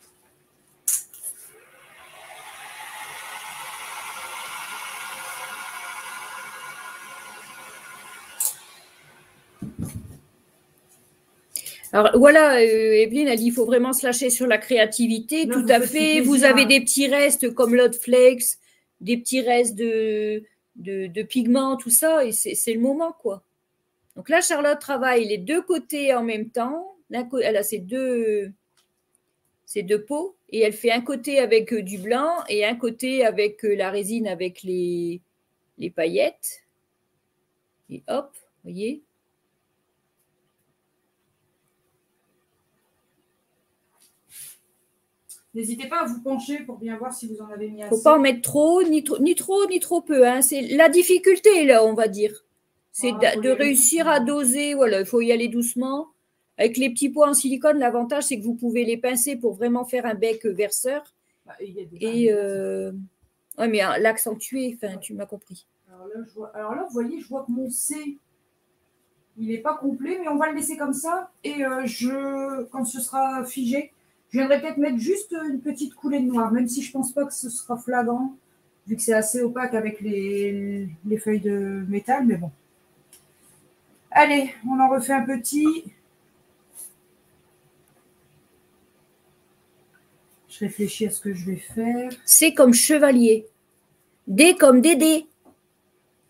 Alors voilà, euh, Evelyne a dit qu'il faut vraiment se lâcher sur la créativité. Là, tout à fait. Vous avez des petits restes comme l'Hot Flakes, des petits restes de... De, de pigments, tout ça, et c'est le moment, quoi. Donc là, Charlotte travaille les deux côtés en même temps. Elle a ses deux, ses deux pots, et elle fait un côté avec du blanc et un côté avec la résine avec les, les paillettes. Et hop, vous voyez. N'hésitez pas à vous pencher pour bien voir si vous en avez mis assez. Il ne faut pas en mettre trop, ni trop, ni trop, ni trop peu. Hein. C'est la difficulté, là, on va dire. C'est ah, de, de réussir doucement. à doser. Voilà, il faut y aller doucement. Avec les petits pots en silicone, l'avantage, c'est que vous pouvez les pincer pour vraiment faire un bec verseur. Bah, et y a et euh... ouais, mais l'accentuer, enfin, ouais. Tu m'as compris. Alors là, je vois... Alors là, vous voyez, je vois que mon C, il n'est pas complet, mais on va le laisser comme ça. Et euh, je, quand ce sera figé, je viendrai peut-être mettre juste une petite coulée de noir, même si je ne pense pas que ce sera flagrant, vu que c'est assez opaque avec les, les feuilles de métal, mais bon. Allez, on en refait un petit. Je réfléchis à ce que je vais faire. C'est comme chevalier. D comme Dédé.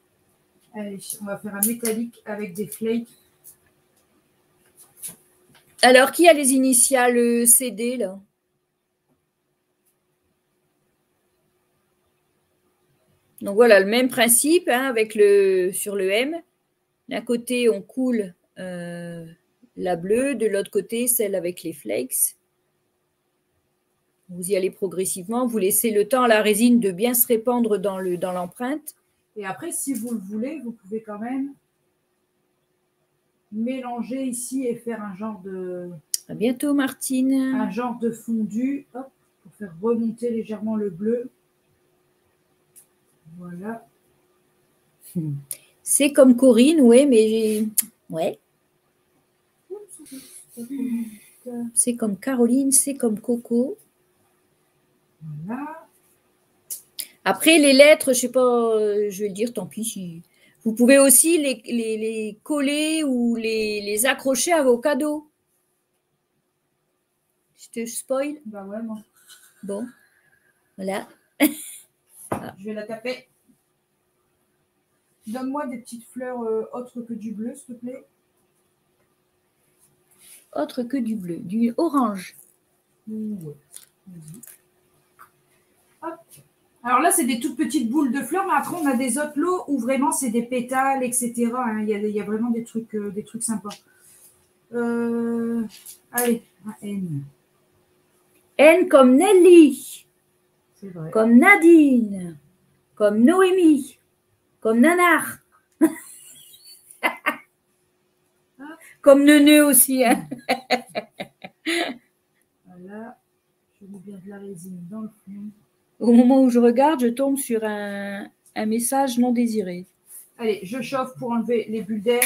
Allez, on va faire un métallique avec des flakes. Alors, qui a les initiales C D, là? Donc, voilà, le même principe hein, avec le, sur le M. D'un côté, on coule euh, la bleue, de l'autre côté, celle avec les flakes. Vous y allez progressivement. Vous laissez le temps à la résine de bien se répandre dans le, dans l'empreinte. Et après, si vous le voulez, vous pouvez quand même mélanger ici et faire un genre de... À bientôt, Martine. Un genre de fondu, hop, pour faire remonter légèrement le bleu. Voilà. C'est comme Corinne, oui, mais j'ai... Ouais. C'est comme Caroline, c'est comme Coco. Voilà. Après, les lettres, je sais pas, je vais le dire, tant pis. Si... Vous pouvez aussi les, les, les coller ou les, les accrocher à vos cadeaux. Je te spoil? Bah ouais, moi. Bon, voilà. Ah. Je vais la taper. Donne-moi des petites fleurs euh, autres que du bleu, s'il te plaît. Autre que du bleu, du orange. Ouais. Hop. Alors là, c'est des toutes petites boules de fleurs, mais après, on a des autres lots où vraiment, c'est des pétales, et cetera. Hein. Il, y a, il y a vraiment des trucs, euh, des trucs sympas. Euh... Allez, un N. N comme Nelly. C'est vrai. Comme Nadine. Comme Noémie. Comme Nanar. Comme Neuneu aussi. Hein. Voilà. Je mets bien de la résine dans le fond. Au moment où je regarde, je tombe sur un, un message non désiré. Allez, je chauffe pour enlever les bulles d'air.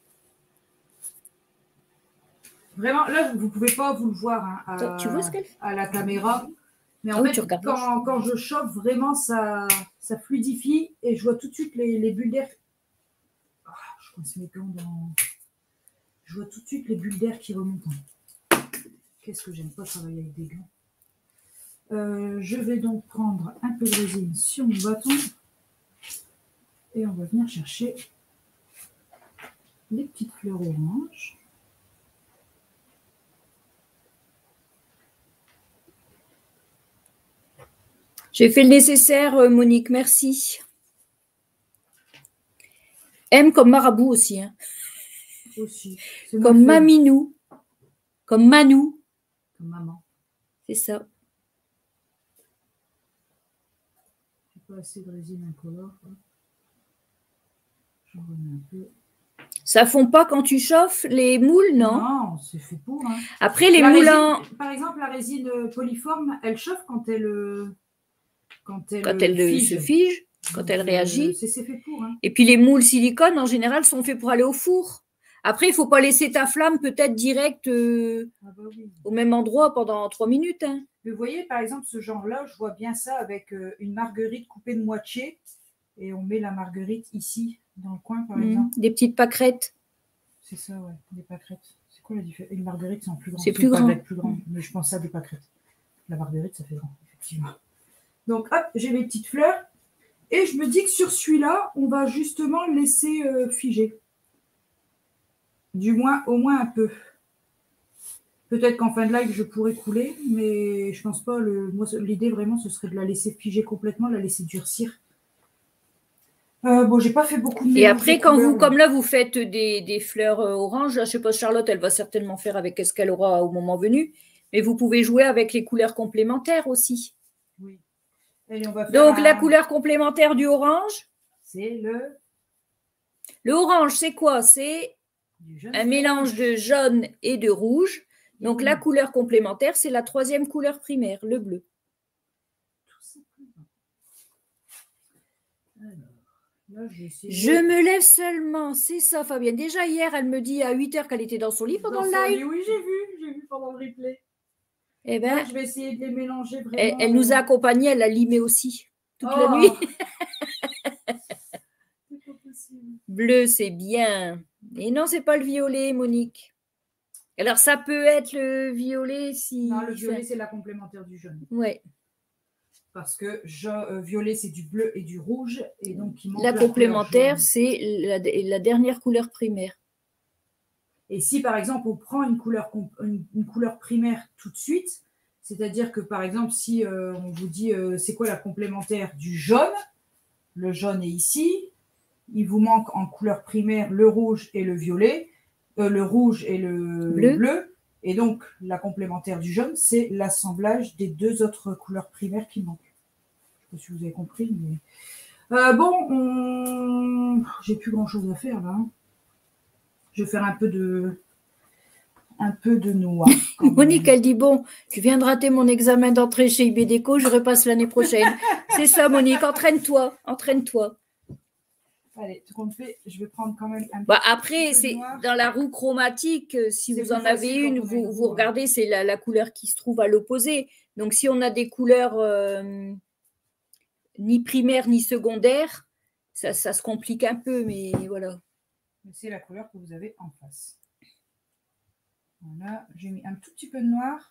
Vraiment, là, vous ne pouvez pas vous le voir hein, à, tu vois ce qu'elle fait à la caméra. Mais en oh, fait, quand, quand je chauffe, vraiment, ça, ça fluidifie et je vois tout de suite les, les bulles d'air. Oh, je pense mes gants dans... Je vois tout de suite les bulles d'air qui remontent. Qu'est-ce que j'aime pas travailler avec des gants. Euh, je vais donc prendre un peu de résine sur mon bâton et on va venir chercher les petites fleurs oranges. J'ai fait le nécessaire, Monique, merci. M comme marabout aussi. Hein. Aussi. Comme Maminou. Comme Manou. Comme maman. C'est ça. J'ai pas assez de résine incolore. J'en remets un peu. Ça fond pas quand tu chauffes les moules, non? Non, c'est fait pour. Hein. Après, les la moules résine, en... Par exemple, la résine polyforme, elle chauffe quand elle, quand elle, quand elle fige. se fige, quand Donc, elle réagit. C'est fait pour. Hein. Et puis, les moules silicone, en général, sont faits pour aller au four. Après, il ne faut pas laisser ta flamme peut-être direct euh, ah bah oui. au même endroit pendant trois minutes. Hein. Vous voyez, par exemple, ce genre-là, je vois bien ça avec euh, une marguerite coupée de moitié. Et on met la marguerite ici, dans le coin, par mmh. exemple. Des petites pâquerettes. C'est ça, ouais, des pâquerettes. C'est quoi la différence? Une marguerite, c'est en plus grand. C'est plus grand. plus grand. Mmh. Mais je pense à des pâquerettes. La marguerite, ça fait grand, effectivement. Donc, hop, j'ai mes petites fleurs. Et je me dis que sur celui-là, on va justement le laisser euh, figer. Du moins, au moins un peu. Peut-être qu'en fin de live, je pourrais couler, mais je pense pas. Le... Moi, l'idée vraiment, ce serait de la laisser figer complètement, la laisser durcir. Euh, bon, j'ai pas fait beaucoup de. Et après, quand couleurs, vous, là. Comme là, vous faites des, des fleurs euh, oranges, là, je sais pas, Charlotte, elle va certainement faire avec ce qu'elle aura au moment venu, mais vous pouvez jouer avec les couleurs complémentaires aussi. Oui. Allez, on va faire Donc, un... la couleur complémentaire du orange. C'est le. Le orange, c'est quoi? C'est un mélange de jaune et de rouge. Donc, mmh. la couleur complémentaire, c'est la troisième couleur primaire, le bleu. Tout simplement. Alors. Là, je de... me lève seulement, c'est ça, Fabienne. Déjà hier, elle me dit à huit heures qu'elle était dans son lit pendant dans le live. Lit, oui, j'ai vu, j'ai vu pendant le replay. Eh ben, là, je vais essayer de les mélanger vraiment. Elle, elle nous a accompagnés, elle a limé aussi toute oh. la nuit. C'est pas possible. Bleu, c'est bien. Et non, c'est pas le violet, Monique. Alors, ça peut être le violet si. Non, le violet, c'est la complémentaire du jaune. Ouais. Parce que je, euh, violet, c'est du bleu et du rouge. Et donc, il manque la, la complémentaire, c'est la, la dernière couleur primaire. Et si, par exemple, on prend une couleur, une, une couleur primaire tout de suite, c'est-à-dire que, par exemple, si euh, on vous dit euh, c'est quoi la complémentaire du jaune, le jaune est ici, il vous manque en couleur primaire le rouge et le violet, euh, le rouge et le bleu. bleu, et donc la complémentaire du jaune, c'est l'assemblage des deux autres couleurs primaires qui manquent. Je ne sais pas si vous avez compris, mais... Euh, bon, on... j'ai plus grand-chose à faire, là. Hein. Je vais faire un peu de... un peu de noir. Monique, elle dit, bon, je viens de rater mon examen d'entrée chez I B Déco, je repasse l'année prochaine. C'est ça, Monique, entraîne-toi, entraîne-toi. Allez, tout compte fait, je vais prendre quand même un bah, après, c'est dans la roue chromatique, si vous en avez une, vous, vous regardez, c'est la, la couleur qui se trouve à l'opposé. Donc, si on a des couleurs euh, ni primaires ni secondaires, ça, ça se complique un peu, mais voilà. C'est la couleur que vous avez en face. Voilà, j'ai mis un tout petit peu de noir.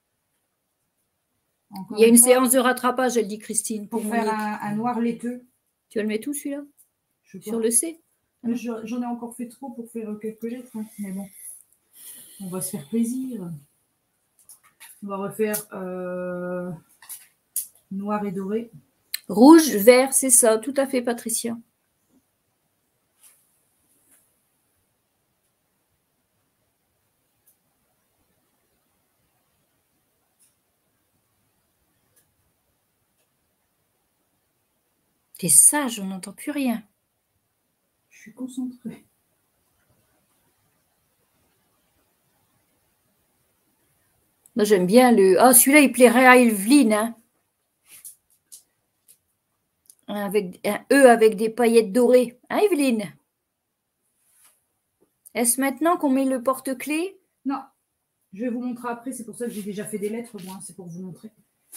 Encore Il y a une, une séance de rattrapage, elle dit Christine. Pour, pour faire un, un noir laiteux. Tu vas le mettre où celui-là? Sur le C? J'en ai encore fait trop pour faire quelques lettres, hein. Mais bon, on va se faire plaisir. On va refaire euh, noir et doré. Rouge, vert, c'est ça, tout à fait, Patricia. T'es sage, on n'entend plus rien. Je suis concentrée. Moi, j'aime bien le... Ah, celui-là, il plairait à Evelyne. Hein. Avec un E avec des paillettes dorées. Hein, Evelyne? Est-ce maintenant qu'on met le porte-clés? Non. Je vais vous montrer après. C'est pour ça que j'ai déjà fait des lettres, moi. C'est pour vous montrer.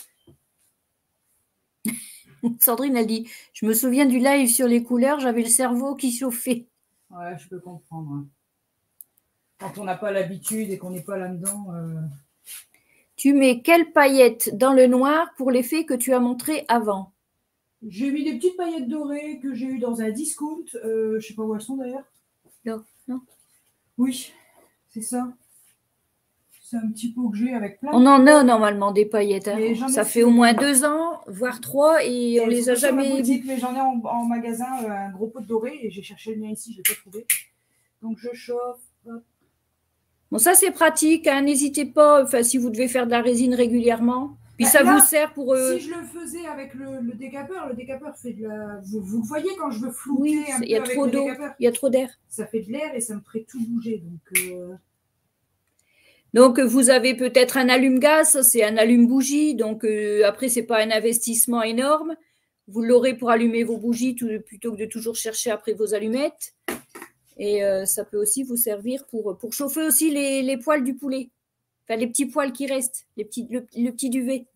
Sandrine, elle dit, je me souviens du live sur les couleurs, j'avais le cerveau qui chauffait. Ouais, je peux comprendre. Quand on n'a pas l'habitude et qu'on n'est pas là-dedans... Euh... Tu mets quelles paillettes dans le noir pour l'effet que tu as montré avant? J'ai mis des petites paillettes dorées que j'ai eues dans un discount. Euh, je ne sais pas où elles sont d'ailleurs. Non, non. Oui, c'est ça. C'est un petit pot que j'ai avec plein. On en a normalement des paillettes. Hein. Ça fait au moins deux ans, voire trois, et, et on les a jamais. Boutique, mais j'en ai en, en magasin un gros pot de doré et j'ai cherché le mien ici, je ne l'ai pas trouvé. Donc je chauffe. Hop. Bon, ça c'est pratique. Hein. N'hésitez pas. Enfin, si vous devez faire de la résine régulièrement, puis bah, ça là, vous sert pour. Euh... Si je le faisais avec le, le décapeur, le décapeur fait de la. Vous, vous le voyez quand je veux flouter oui, un peu il y a avec trop d'eau. Il y a trop d'air. Ça fait de l'air et ça me ferait tout bouger. Donc. Euh... Donc, vous avez peut-être un allume-gaz, c'est un allume-bougie. Donc, euh, après, ce n'est pas un investissement énorme. Vous l'aurez pour allumer vos bougies tout, plutôt que de toujours chercher après vos allumettes. Et euh, ça peut aussi vous servir pour, pour chauffer aussi les, les poils du poulet. Enfin, les petits poils qui restent, les petits, le, le petit duvet.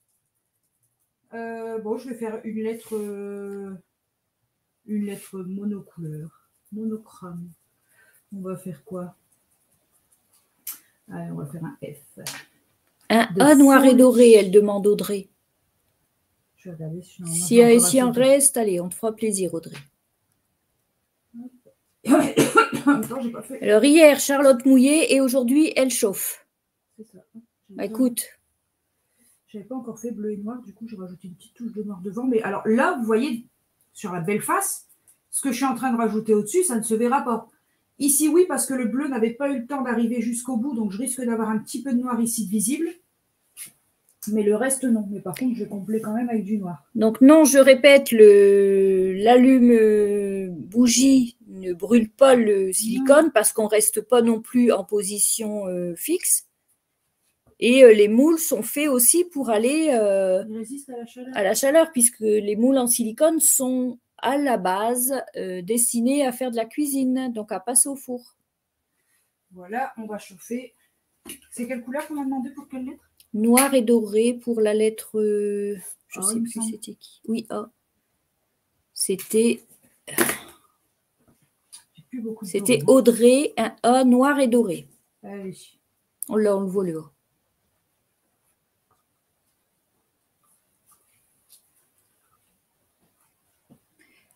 Euh, bon, je vais faire une lettre, euh, une lettre monocouleur, monochrome. On va faire quoi? Allez, on va faire un F. Un A noir et doré, elle demande Audrey. Je vais regarder si, si, euh, si en reste, allez, on te fera plaisir, Audrey. En même temps, j'ai pas fait. Alors, hier, Charlotte mouillait et aujourd'hui, elle chauffe. C'est ça. Bah, écoute. Je n'avais pas encore fait bleu et noir, du coup, j'ai rajouté une petite touche de noir devant. Mais alors là, vous voyez, sur la belle face, ce que je suis en train de rajouter au-dessus, ça ne se verra pas. Ici, oui, parce que le bleu n'avait pas eu le temps d'arriver jusqu'au bout, donc je risque d'avoir un petit peu de noir ici de visible. Mais le reste, non. Mais par contre, je complète quand même avec du noir. Donc non, je répète, l'allume bougie ne brûle pas le silicone non. Parce qu'on ne reste pas non plus en position euh, fixe. Et euh, les moules sont faits aussi pour aller euh, Ils résistent à la chaleur. à la chaleur, puisque les moules en silicone sont à la base euh, destinés à faire de la cuisine, donc à passer au four. Voilà, on va chauffer. C'est quelle couleur qu'on m'a demandé pour quelle lettre? Noir et doré pour la lettre, euh, je ne oh, sais plus c'était qui. Oui, A. C'était... C'était Audrey, un A noir et doré. Allez. On l'a, on le voit le A.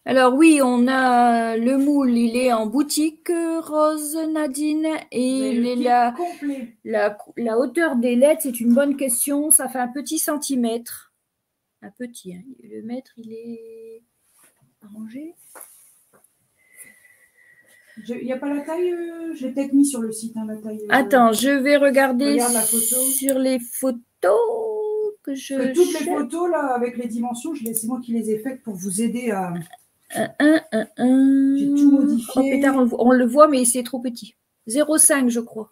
Alors oui, on a le moule, il est en boutique, euh, Rose Nadine, et Le il est kit la, complet. la, la hauteur des lettres, c'est une bonne question. Ça fait un petit centimètre. Un petit, hein. Le mètre, il est arrangé. Il n'y a pas la taille, euh, je l'ai peut-être mis sur le site, hein, la taille. euh, Attends, je vais regarder regarde la photo. sur les photos que je que toutes les cherche. photos là avec les dimensions, je les- c'est moi qui les ai faites pour vous aider à. Un, un, un, un. J'ai tout modifié. Oh, pétard, on, le voit- on le voit, mais c'est trop petit. zéro virgule cinq, je crois.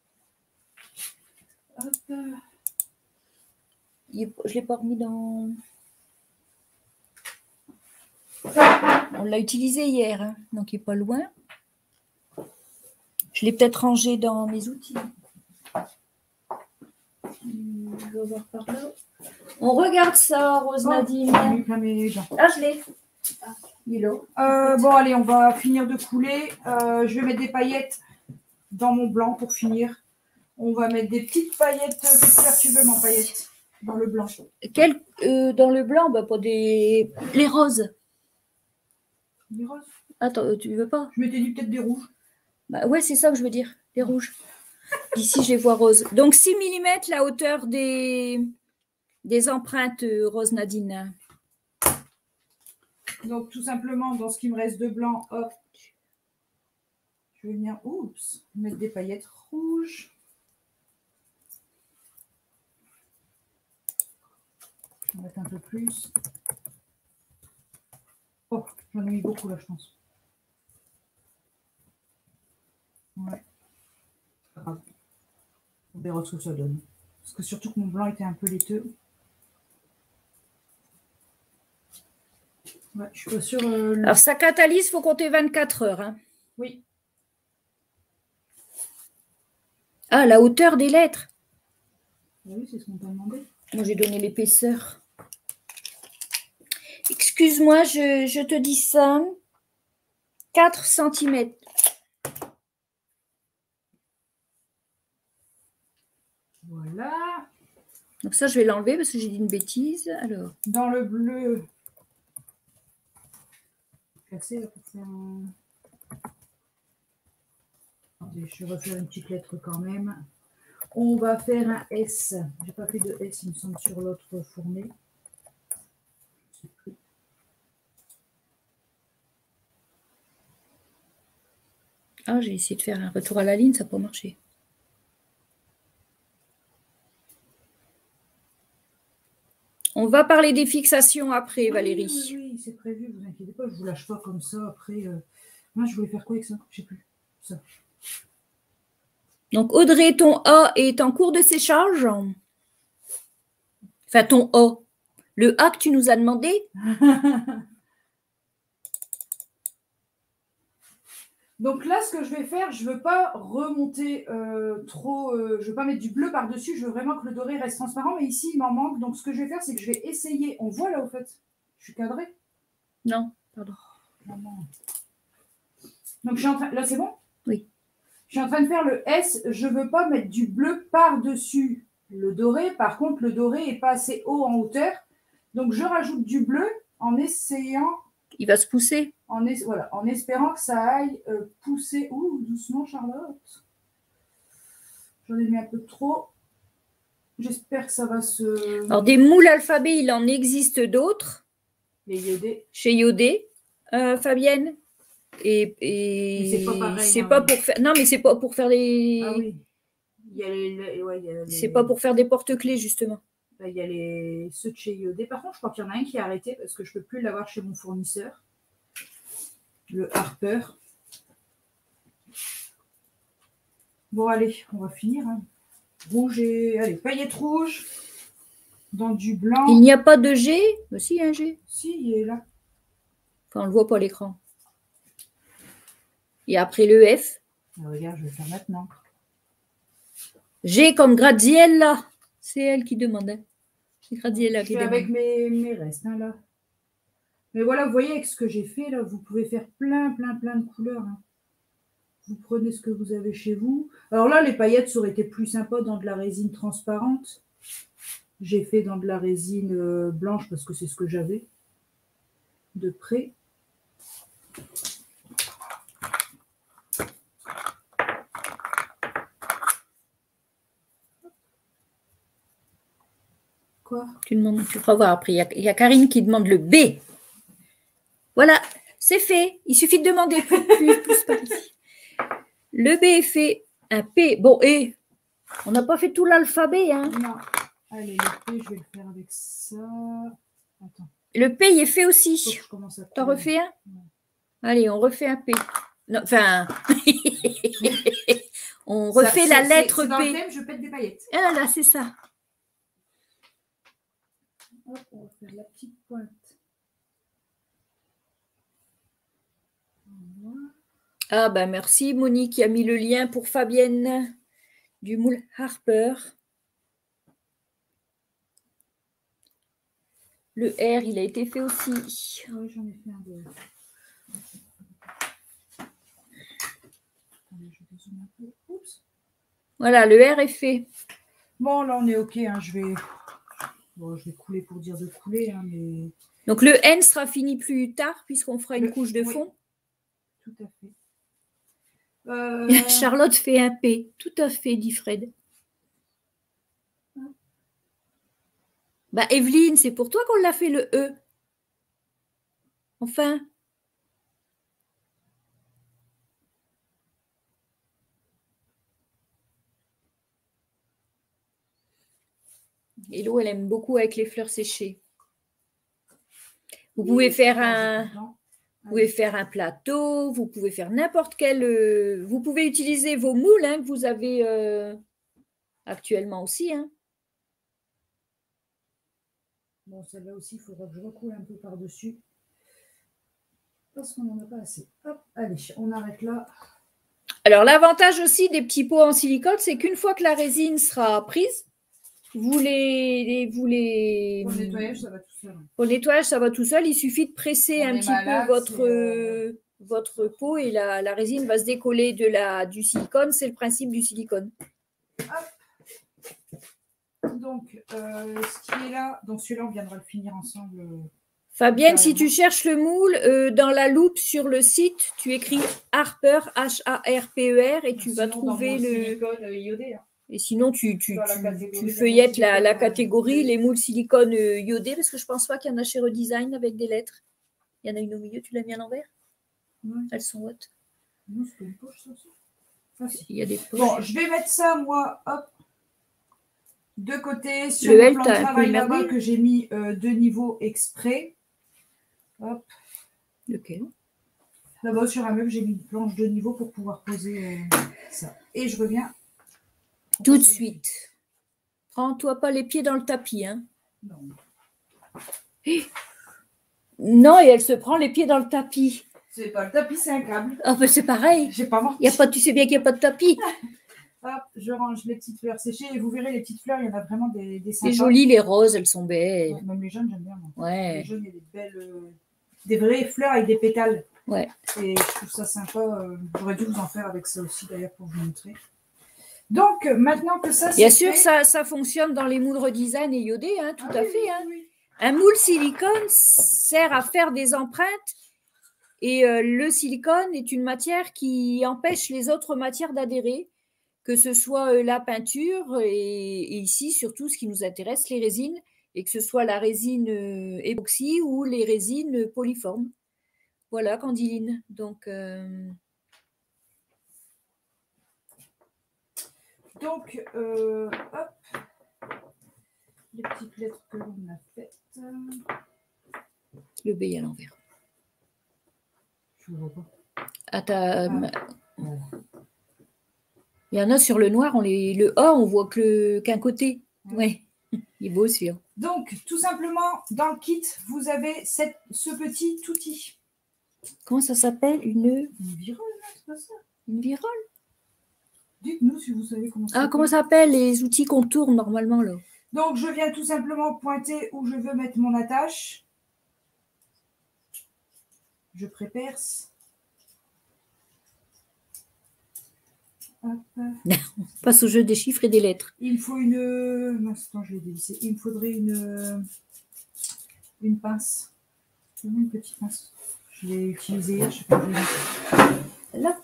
Hop. Il est- Je ne l'ai pas remis dans. On l'a utilisé hier, hein, donc il n'est pas loin. Je l'ai peut-être rangé dans mes outils. Je vais voir par là. On regarde ça, Rose Oh, Nadine. j'ai mis plein mes dents. Ah, je l'ai. Ah, il est là. Euh, bon, allez, on va finir de couler. Euh, je vais mettre des paillettes dans mon blanc pour finir. On va mettre des petites paillettes. Quelle couleur tu veux, mon paillette? Dans le blanc. Quel, euh, dans le blanc, bah, pas des. Les roses. Les roses. Attends, euh, tu veux pas? Je m'étais dit peut-être des rouges. Bah, ouais, c'est ça que je veux dire. Les rouges. Ici, je les vois roses. Donc, six millimètres la hauteur des, des empreintes, euh, Rose Nadine. Donc, tout simplement, dans ce qui me reste de blanc, hop, je vais venir, oups, mettre des paillettes rouges. Je vais mettre un peu plus. Oh, j'en ai mis beaucoup là, je pense. Ouais. C'est pas grave. On verra ce que ça donne. Parce que surtout que mon blanc était un peu laiteux. Ouais, je suis pas sûre. euh, le- Alors, ça catalyse, il faut compter vingt-quatre heures. Hein. Oui. Ah, la hauteur des lettres. Ah oui, c'est ce qu'on t'a demandé. Moi, j'ai donné l'épaisseur. Excuse-moi, je, je te dis ça. quatre centimètres. Voilà. Donc ça, je vais l'enlever parce que j'ai dit une bêtise. Alors, Dans le bleu. Cassé là pour faire un. Attendez, je vais refaire une petite lettre quand même. On va faire un S. J'ai pas fait de S, il me semble, sur l'autre fourné. Je sais plus. ah, j'ai essayé de faire un retour à la ligne, ça n'a pas marché. On va parler des fixations après, Oui, Valérie. Oui, oui, c'est prévu, vous inquiétez pas, je vous lâche pas comme ça après. euh, Moi, je voulais faire quoi avec ça? Je sais plus. Ça. Donc, Audrey, ton A est en cours de séchage. Enfin, ton A. Le A que tu nous as demandé. Donc là, ce que je vais faire, je ne veux pas remonter euh, trop, euh, je ne veux pas mettre du bleu par-dessus, je veux vraiment que le doré reste transparent, mais ici, il m'en manque. Donc ce que je vais faire, c'est que je vais essayer, on voit là au fait, je suis cadrée. Non, pardon. Donc je suis en train, là c'est bon? Oui. Je suis en train de faire le S, je ne veux pas mettre du bleu par-dessus le doré, par contre le doré n'est pas assez haut en hauteur, donc je rajoute du bleu en essayant... Il va se pousser. En, es voilà, en espérant que ça aille euh, pousser. Ouh, doucement, Charlotte. J'en ai mis un peu trop. J'espère que ça va se. Alors, des moules alphabet, il en existe d'autres. Les iodés. Chez Iodé, euh, Fabienne. Et, et c'est pas pareil. c'est hein, pas oui. pour faire. Non, mais c'est pas pour faire des. Ah oui. Il y a les. Ouais, il y a les... C'est pas pour faire des porte-clés, justement. Il y a les ceux de chez Iodé. Par contre, je crois qu'il y en a un qui a arrêté parce que je peux plus l'avoir chez mon fournisseur. Le Harper. Bon, allez, on va finir. Hein. Rouge et. Allez, paillettes rouges. Dans du blanc. Il n'y a pas de G? Bah, si, il y a un G. Si, il est là. Enfin, on ne le voit pas à l'écran. Et après le F. Ah, regarde, je vais le faire maintenant. G comme Graziella. C'est elle qui demandait. C'est Graziella Je qui fais demande. avec mes, mes restes, hein, là. Mais voilà, vous voyez, avec ce que j'ai fait, là, vous pouvez faire plein, plein, plein de couleurs. Hein. Vous prenez ce que vous avez chez vous. Alors là, les paillettes, ça aurait été plus sympa dans de la résine transparente. J'ai fait dans de la résine euh, blanche parce que c'est ce que j'avais de près. Quoi? Tu demandes, tu feras voir après. Il y, a, il y a Karine qui demande le B. Voilà, c'est fait. Il suffit de demander plus, plus, plus par ici. Le B est fait. Un P. Bon, et on n'a pas fait tout l'alphabet. Hein. Non. Allez, le P, je vais le faire avec ça. Attends. Le P, il est fait aussi. Tu en couler. refais un? Non. Allez, on refait un P. Non, enfin, on refait ça, la lettre P. Dans P. le thème, je pète des paillettes. Ah là, c'est ça. Hop, on va faire la petite pointe. Ah ben merci Monique qui a mis le lien pour Fabienne du moule Harper. Le R, il a été fait aussi. Oui, j'en ai fait un de... Oups. Voilà, le R est fait. Bon, là, on est OK. Hein, je vais... Bon, je vais couler pour dire de couler, hein, mais... Donc, le N sera fini plus tard, puisqu'on fera une le... couche de oui. fond. Tout à fait. Euh... Charlotte fait un P. Tout à fait, dit Fred. Bah, Evelyne, c'est pour toi qu'on l'a fait, le E. Enfin. Hello, elle aime beaucoup avec les fleurs séchées. Vous pouvez faire un, vous pouvez faire un plateau, vous pouvez faire n'importe quel... Euh, vous pouvez utiliser vos moules hein, que vous avez euh, actuellement aussi. Hein. Bon, celle-là aussi, il faudra que je recoule un peu par-dessus. Parce qu'on n'en a pas assez. Hop, allez, on arrête là. Alors, l'avantage aussi des petits pots en silicone, c'est qu'une fois que la résine sera prise, vous les... les, vous les... Pour le nettoyage, ça va tout seul. Pour le nettoyage, ça va tout seul. Il suffit de presser on un petit malade, peu votre, euh... votre pot et la, la résine va se décoller de la, du silicone. C'est le principe du silicone. Hop. Donc, euh, ce qui est là, donc celui-là, on viendra le finir ensemble. Fabienne, si tu cherches le moule, euh, dans la loupe sur le site, tu écris Harper, H A R P E R, et tu sinon, vas trouver le... silicone euh, iodé. Hein. Et sinon, tu, tu, tu, tu la feuillettes la, la euh, catégorie, les moules silicone euh, iodé, parce que je ne pense pas qu'il y en a chez Redesign avec des lettres. Il y en a une au milieu, tu l'as mis à l'envers? Oui. Elles sont hautes. Non, c'est une poche, ça aussi. Ah, il y a des poches. Bon, je vais mettre ça, moi, hop, de côté, sur le, le L, plan de travail là-bas que j'ai mis euh, deux niveaux exprès. Hop. Lequel? Là-bas, sur un meuble, j'ai mis une planche de niveau pour pouvoir poser euh, ça. Et je reviens. Tout de suite. Prends-toi pas les pieds dans le tapis. Hein. Non. Non, et elle se prend les pieds dans le tapis. C'est pas le tapis, c'est un câble. Ah, ben c'est pareil. J'ai pas menti. Y a pas, tu sais bien qu'il n'y a pas de tapis. Hop, je range les petites fleurs séchées et vous verrez les petites fleurs, il y en a vraiment des, des sympas. C'est joli, les roses, elles sont belles. Ouais, même les jaunes, j'aime bien. Moi. Ouais. Les jaunes, il y a des belles, euh, des vraies fleurs avec des pétales. Ouais. Et je trouve ça sympa. Euh, J'aurais dû vous en faire avec ça aussi d'ailleurs pour vous montrer. Donc, maintenant que ça, c'est bien sûr, fait, ça, ça fonctionne dans les moules Redesign et iodés, hein, tout ah, à oui, fait. oui, Hein. oui. Un moule silicone sert à faire des empreintes et euh, le silicone est une matière qui empêche les autres matières d'adhérer, que ce soit euh, la peinture et, et ici, surtout, ce qui nous intéresse, les résines, et que ce soit la résine euh, époxy ou les résines polyformes. Voilà, Candiline. Donc... Euh... Donc, euh, hop, les petites lettres que l'on a faites. Le B à l'envers. Je ne vois pas. À ta, Ah. euh, il y en a sur le noir, on les, le A, on voit que qu'un côté. Ouais. Ouais, il est beau celui-là. Donc, tout simplement, dans le kit, vous avez cette, ce petit outil. Comment ça s'appelle? Une, Une virole, là, c'est pas ça? une virole? Dites-nous si vous savez comment ça Ah, comment ça s'appelle les outils qu'on tourne normalement là? Donc, je viens tout simplement pointer où je veux mettre mon attache. Je préperce. Hop. On passe au jeu des chiffres et des lettres. Il me faut une... Non, attends, je l'ai dévissé. Il me faudrait une... Une pince. Une petite pince. Je l'ai utilisée hier, je sais pas. Là.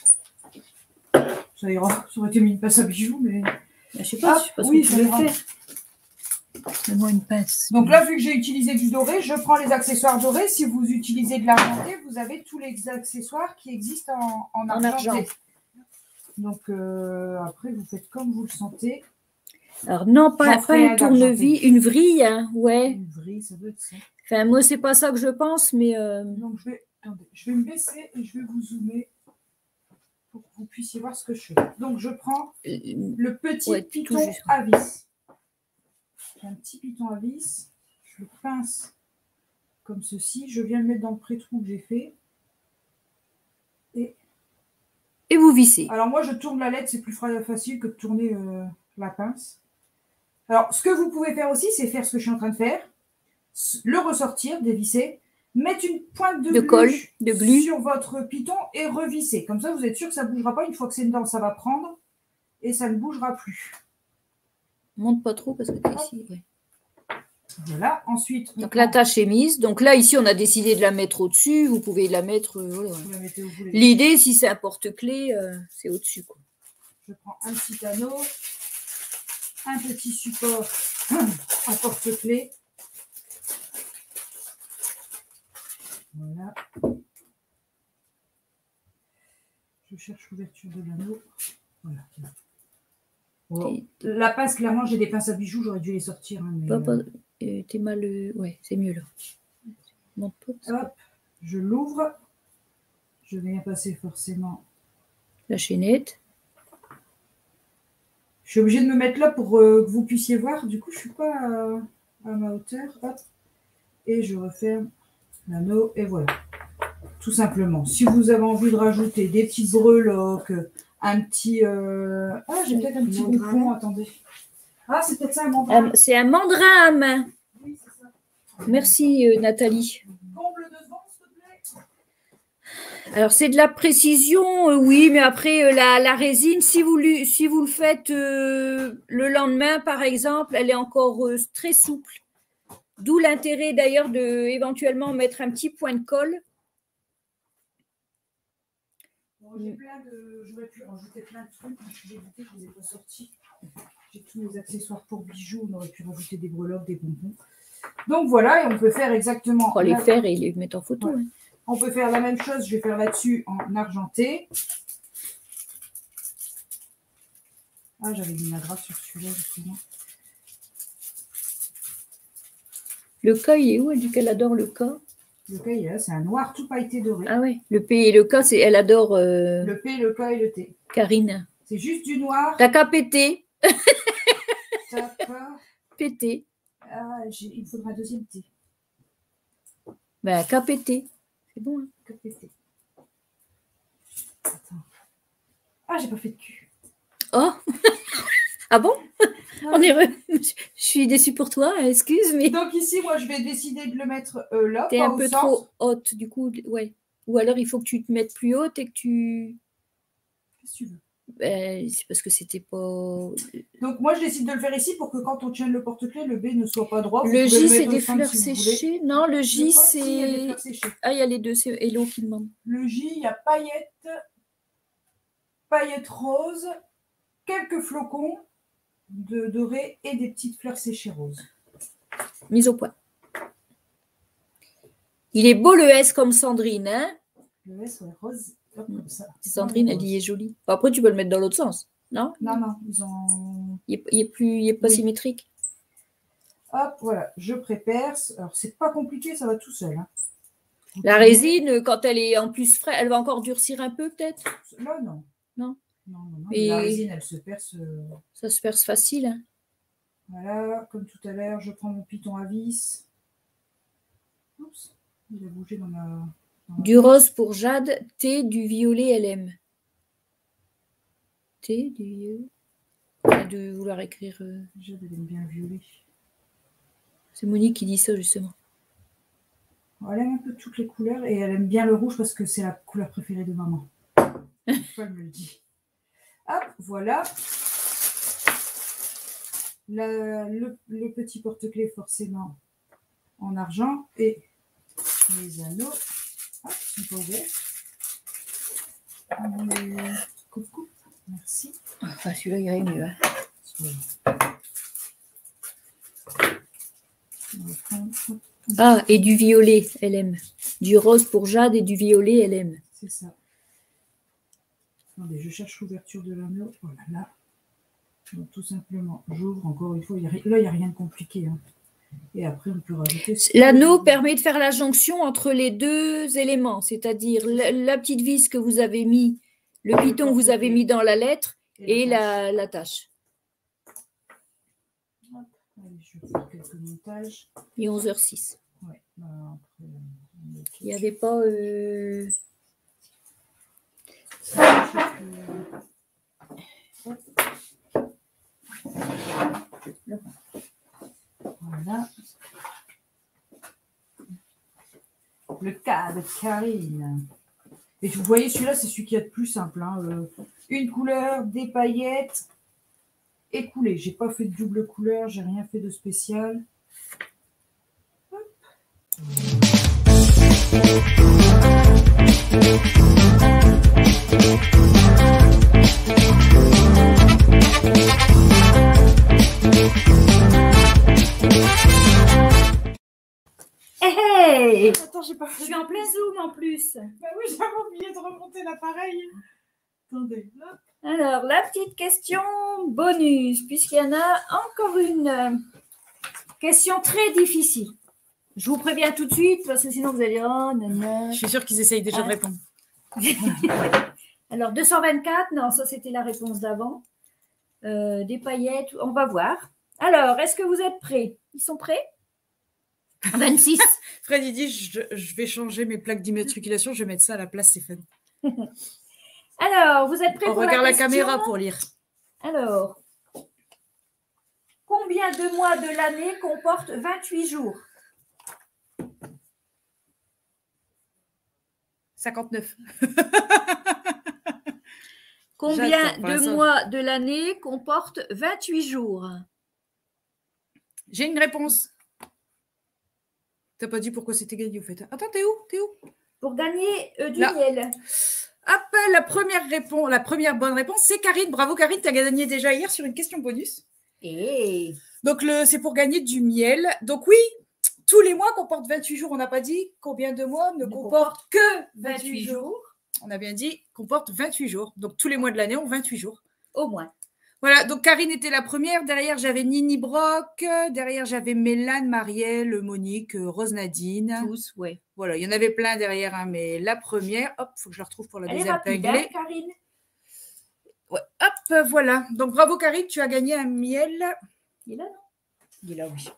Ça ira. Ça aurait été mis une pince à bijoux, mais... Je sais pas, Hop, je sais pas ce oui, que tu ça veux ira. faire. Donne-moi une pince. Donc là, vu que j'ai utilisé du doré, je prends les accessoires dorés. Si vous utilisez de l'argenté, vous avez tous les accessoires qui existent en, en, En argenté. argent. Donc euh, après, vous faites comme vous le sentez. Alors, non, pas, J'en pas ferai un un tournevis, une vrille, hein, ouais. Une vrille, ça doit être ça. Enfin, moi, c'est pas ça que je pense, mais... euh, Donc je vais, attendez, je vais me baisser et je vais vous zoomer pour que vous puissiez voir ce que je fais. Donc je prends le petit Ouais, piton tout juste. à vis. J'ai un petit piton à vis. Je le pince comme ceci. Je viens le mettre dans le pré-trou que j'ai fait. Et Et vous vissez. alors moi, je tourne la lette, c'est plus fra- facile que de tourner euh, la pince. Alors, ce que vous pouvez faire aussi, c'est faire ce que je suis en train de faire. S- Le ressortir, dévisser, mettre une pointe de, De glu colle, de glu. sur votre piton et revisser. Comme ça, vous êtes sûr que ça ne bougera pas. Une fois que c'est dedans, ça va prendre et ça ne bougera plus. Monte pas trop parce que t'es ici. Ouais. Voilà. Ensuite, on Donc, prend- la tâche est mise. Donc là, ici, on a décidé de la mettre au-dessus. Vous pouvez la mettre... euh, voilà. vous la mettez où vous voulez. L'idée, si c'est un porte-clés, euh, c'est au-dessus, quoi. Je prends un petit anneau, un petit support à porte-clés. Voilà. Je cherche l'ouverture de l'anneau. Voilà. Bon, Et- la pince, clairement, j'ai des pinces à bijoux, j'aurais dû les sortir. hein, mais, Pas- pas- euh, euh, T'es mal... euh, Ouais, c'est mieux, là. Monte pas. hop, je l'ouvre. Je viens passer forcément. La chaînette. Je suis obligée de me mettre là pour euh, que vous puissiez voir. Du coup, je ne suis pas à, à ma hauteur. Hop. Et je referme l'anneau. Et voilà. Tout simplement. Si vous avez envie de rajouter des petites breloques, un petit... euh, Ah, j'ai peut-être un petit Mandrin. bonbon. Attendez. Ah, c'est peut-être ça un mandrin. Euh, c'est un mandrin à main. Oui, c'est ça. Merci, euh, Nathalie. Comble de secondes, s'il te plaît. Alors, c'est de la précision, euh, oui, mais après, euh, la, la résine, si vous, lui- si vous le faites euh, le lendemain, par exemple, elle est encore euh, très souple. D'où l'intérêt, d'ailleurs, de éventuellement mettre un petit point de colle. Bon, j'ai plein de... J'aurais pu rajouter plein de trucs. Je suis dégoûtée, je ne les ai pas sortis. J'ai tous mes accessoires pour bijoux. On aurait pu rajouter des breloques, des bonbons. Donc voilà, et on peut faire exactement... On va les la- faire et les mettre en photo. Ouais. hein. On peut faire la même chose. Je vais faire là-dessus en argenté. Ah, j'avais mis la grappe sur celui-là, justement. Le cas, il est où? Elle dit qu'elle adore le cas. Le K, il est là, c'est un noir tout pailleté doré. Ah ouais, le P et le K, c'est elle adore euh, Le P, le K et le T. Karine. C'est juste du noir. T'as qu'à péter, Tac, pas. péter. Ah, j'ai- il me faudra un deuxième T. Ben, qu'à péter. C'est bon. hein. K P T. Attends. Ah, j'ai pas fait de cul. Oh Ah bon? On est re- Je suis déçue pour toi, hein, excuse, mais Donc ici, moi, je vais décider de le mettre euh, là, t'es pas un au peu centre. trop haute, du coup, ouais. Ou alors il faut que tu te mettes plus haute et que tu. Qu'est-ce que tu veux? Ben, c'est parce que c'était pas. Donc moi, je décide de le faire ici pour que quand on tienne le porte-clés, le B ne soit pas droit. Vous Le pouvez J, le c'est mettre au des centre fleurs si vous voulez. séchées. Non, le Je J, crois que si, il y a des c'est. fleurs séchées. Ah, il y a les deux, c'est Hello qui demande. Le J, il y a paillettes, paillettes roses, quelques flocons de doré et des petites fleurs séchées roses. Mise au point. Il est beau le S comme Sandrine, hein? Le S, ouais, rose, hop, comme ça. Sandrine, elle dit il est joli. Bon, après, tu peux le mettre dans l'autre sens, non? Non, non, ils ont... Il est, il est plus, il est pas Oui. symétrique. Hop, voilà, je préperce. Alors, c'est pas compliqué, ça va tout seul. Hein. La résine, quand elle est en plus fraîche, elle va encore durcir un peu, peut-être? Là, non. Non. Non, non, non. Et- La résine, elle se perce. euh, Ça se perce facile. hein. Voilà, comme tout à l'heure, je prends mon piton à vis. Oups, il a bougé dans ma... dans ma- Du rose pour Jade, T, du violet, elle aime. T, du violet. Pas de vouloir écrire. euh, Jade, elle aime bien le violet. C'est Monique qui dit ça, justement. Elle aime un peu toutes les couleurs et elle aime bien le rouge parce que c'est la couleur préférée de maman. Elle me le dit. Hop, voilà. La- le, le petit porte-clés forcément en argent et les anneaux. Hop, ils sont pas ouverts. On les coupe, coupe. Merci. Enfin, celui-là, il irait mieux. hein. Voilà. Ah, et du violet, elle aime. Du rose pour Jade et du violet, elle aime. C'est ça. Attendez, je cherche l'ouverture de l'anneau. Voilà, là. Donc, tout simplement, j'ouvre encore une fois. Il y a, là, il n'y a rien de compliqué. Hein. Et après, on peut rajouter... L'anneau permet de faire la jonction entre les deux éléments, c'est-à-dire la, la petite vis que vous avez mis, le piton que vous avez mis dans la lettre et, et la, la tâche. Allez, je vais faire quelques montages. Et onze heures six. Ouais, bah, après, il n'y avait pas... Euh... Voilà. Le cas de Karine. Et vous voyez, celui-là, c'est celui qui est le plus simple. Hein. Euh, une couleur, des paillettes et coulé. J'ai pas fait de double couleur, j'ai rien fait de spécial. Hop. Hey, Attends, j'ai pas fait. Je suis en plein zoom en plus. Bah oui, j'avais oublié de remonter l'appareil. Attendez. Hop. Alors, la petite question bonus, puisqu'il y en a encore une euh, question très difficile. Je vous préviens tout de suite, parce que sinon vous allez dire, oh, non, non. Je suis sûre qu'ils essayent déjà Ah. de répondre. Alors, deux cent vingt-quatre, non, ça c'était la réponse d'avant. Euh, des paillettes, on va voir. Alors, est-ce que vous êtes prêts? Ils sont prêts? vingt-six. Fred, il dit, je, je vais changer mes plaques d'immatriculation, je vais mettre ça à la place, Stéphane. Alors, vous êtes prêts On pour regarde la la question? caméra pour lire. Alors, combien de mois de l'année comporte vingt-huit jours? cinquante-neuf. Combien J'attends, de ça. mois de l'année comporte vingt-huit jours? J'ai une réponse. T'as pas dit pourquoi c'était gagné, au fait. Attends, t'es où? T'es où? Pour gagner euh, du Là. miel. Hop, la première réponse, la première bonne réponse, c'est Karine. Bravo Karine, tu as gagné déjà hier sur une question bonus. Et Donc, le, c'est pour gagner du miel. Donc, oui, tous les mois comportent vingt-huit jours. On n'a pas dit combien de mois ne, Ne comportent que vingt-huit vingt-huit jours. jours, On a bien dit comportent vingt-huit jours. Donc, tous les mois de l'année ont vingt-huit jours. au moins. Voilà, donc Karine était la première. Derrière, j'avais Nini Brock. Derrière, j'avais Mélane, Marielle, Monique, Rose Nadine. Tous, oui. Voilà, il y en avait plein derrière, hein, mais la première, hop, il faut que je la retrouve pour la Elle est deuxième rapide, épinglée. hein, Karine? Ouais, hop, voilà. Donc, bravo Karine, tu as gagné un miel. Il est là, non? Il est là, oui.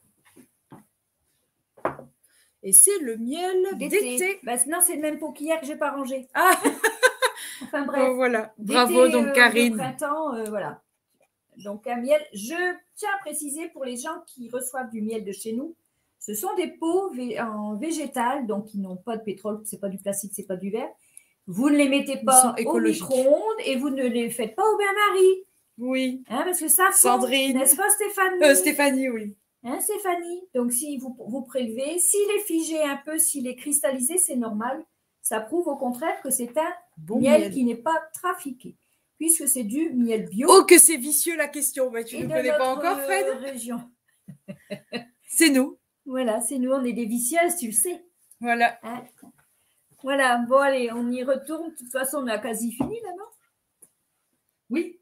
Et c'est le miel d'été. Bah, non, c'est le même pot qu'hier que je n'ai pas rangé. Ah, Enfin bref. bon, voilà. D'été, Bravo, donc euh, Karine. de printemps, euh, voilà. Donc un miel, je tiens à préciser pour les gens qui reçoivent du miel de chez nous, ce sont des pots vé- en végétal, donc qui n'ont pas de pétrole, c'est pas du plastique, c'est pas du verre. Vous ne les mettez Ils pas sont au écologiques. micro-ondes et vous ne les faites pas au bain-marie, Oui. hein, parce que ça fond, Sandrine. n'est-ce pas Stéphanie? Euh, Stéphanie, oui. Hein, Stéphanie? Donc si vous, vous prélevez, s'il est figé un peu, s'il est cristallisé, c'est normal. Ça prouve au contraire que c'est un Bon miel, miel. qui n'est pas trafiqué, puisque c'est du miel bio. Oh, que c'est vicieux la question. Bah, tu et ne de connais pas notre, encore, Fred? euh, région. C'est nous. Voilà, c'est nous, on est des vicieuses, tu le sais. Voilà. Hein. Voilà, bon allez, on y retourne. De toute façon, on a quasi fini là, non? Oui.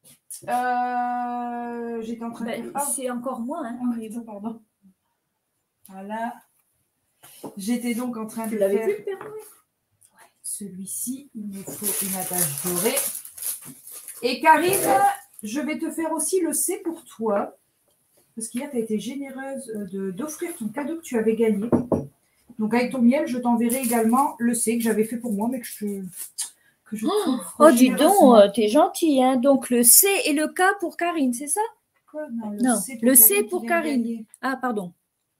Euh, J'étais en train de Ben, faire. Ah, c'est encore moins. Hein. ah, oui, pardon. Voilà. J'étais donc en train Tu de l'avais faire vu, le Père Noël? celui-ci. Il me faut une attache dorée. Et Karine, je vais te faire aussi le C pour toi. Parce qu'hier, tu as été généreuse de- d'offrir ton cadeau que tu avais gagné. Donc, avec ton miel, je t'enverrai également le C que j'avais fait pour moi, mais que je, que je t'offre Oh, dis généreusement. donc, euh, t'es gentil. Hein. Donc, le C et le K pour Karine, c'est ça? Quoi? Non, le Non, C pour le Karine C qui pour vient de Karine. gagner. Ah, pardon.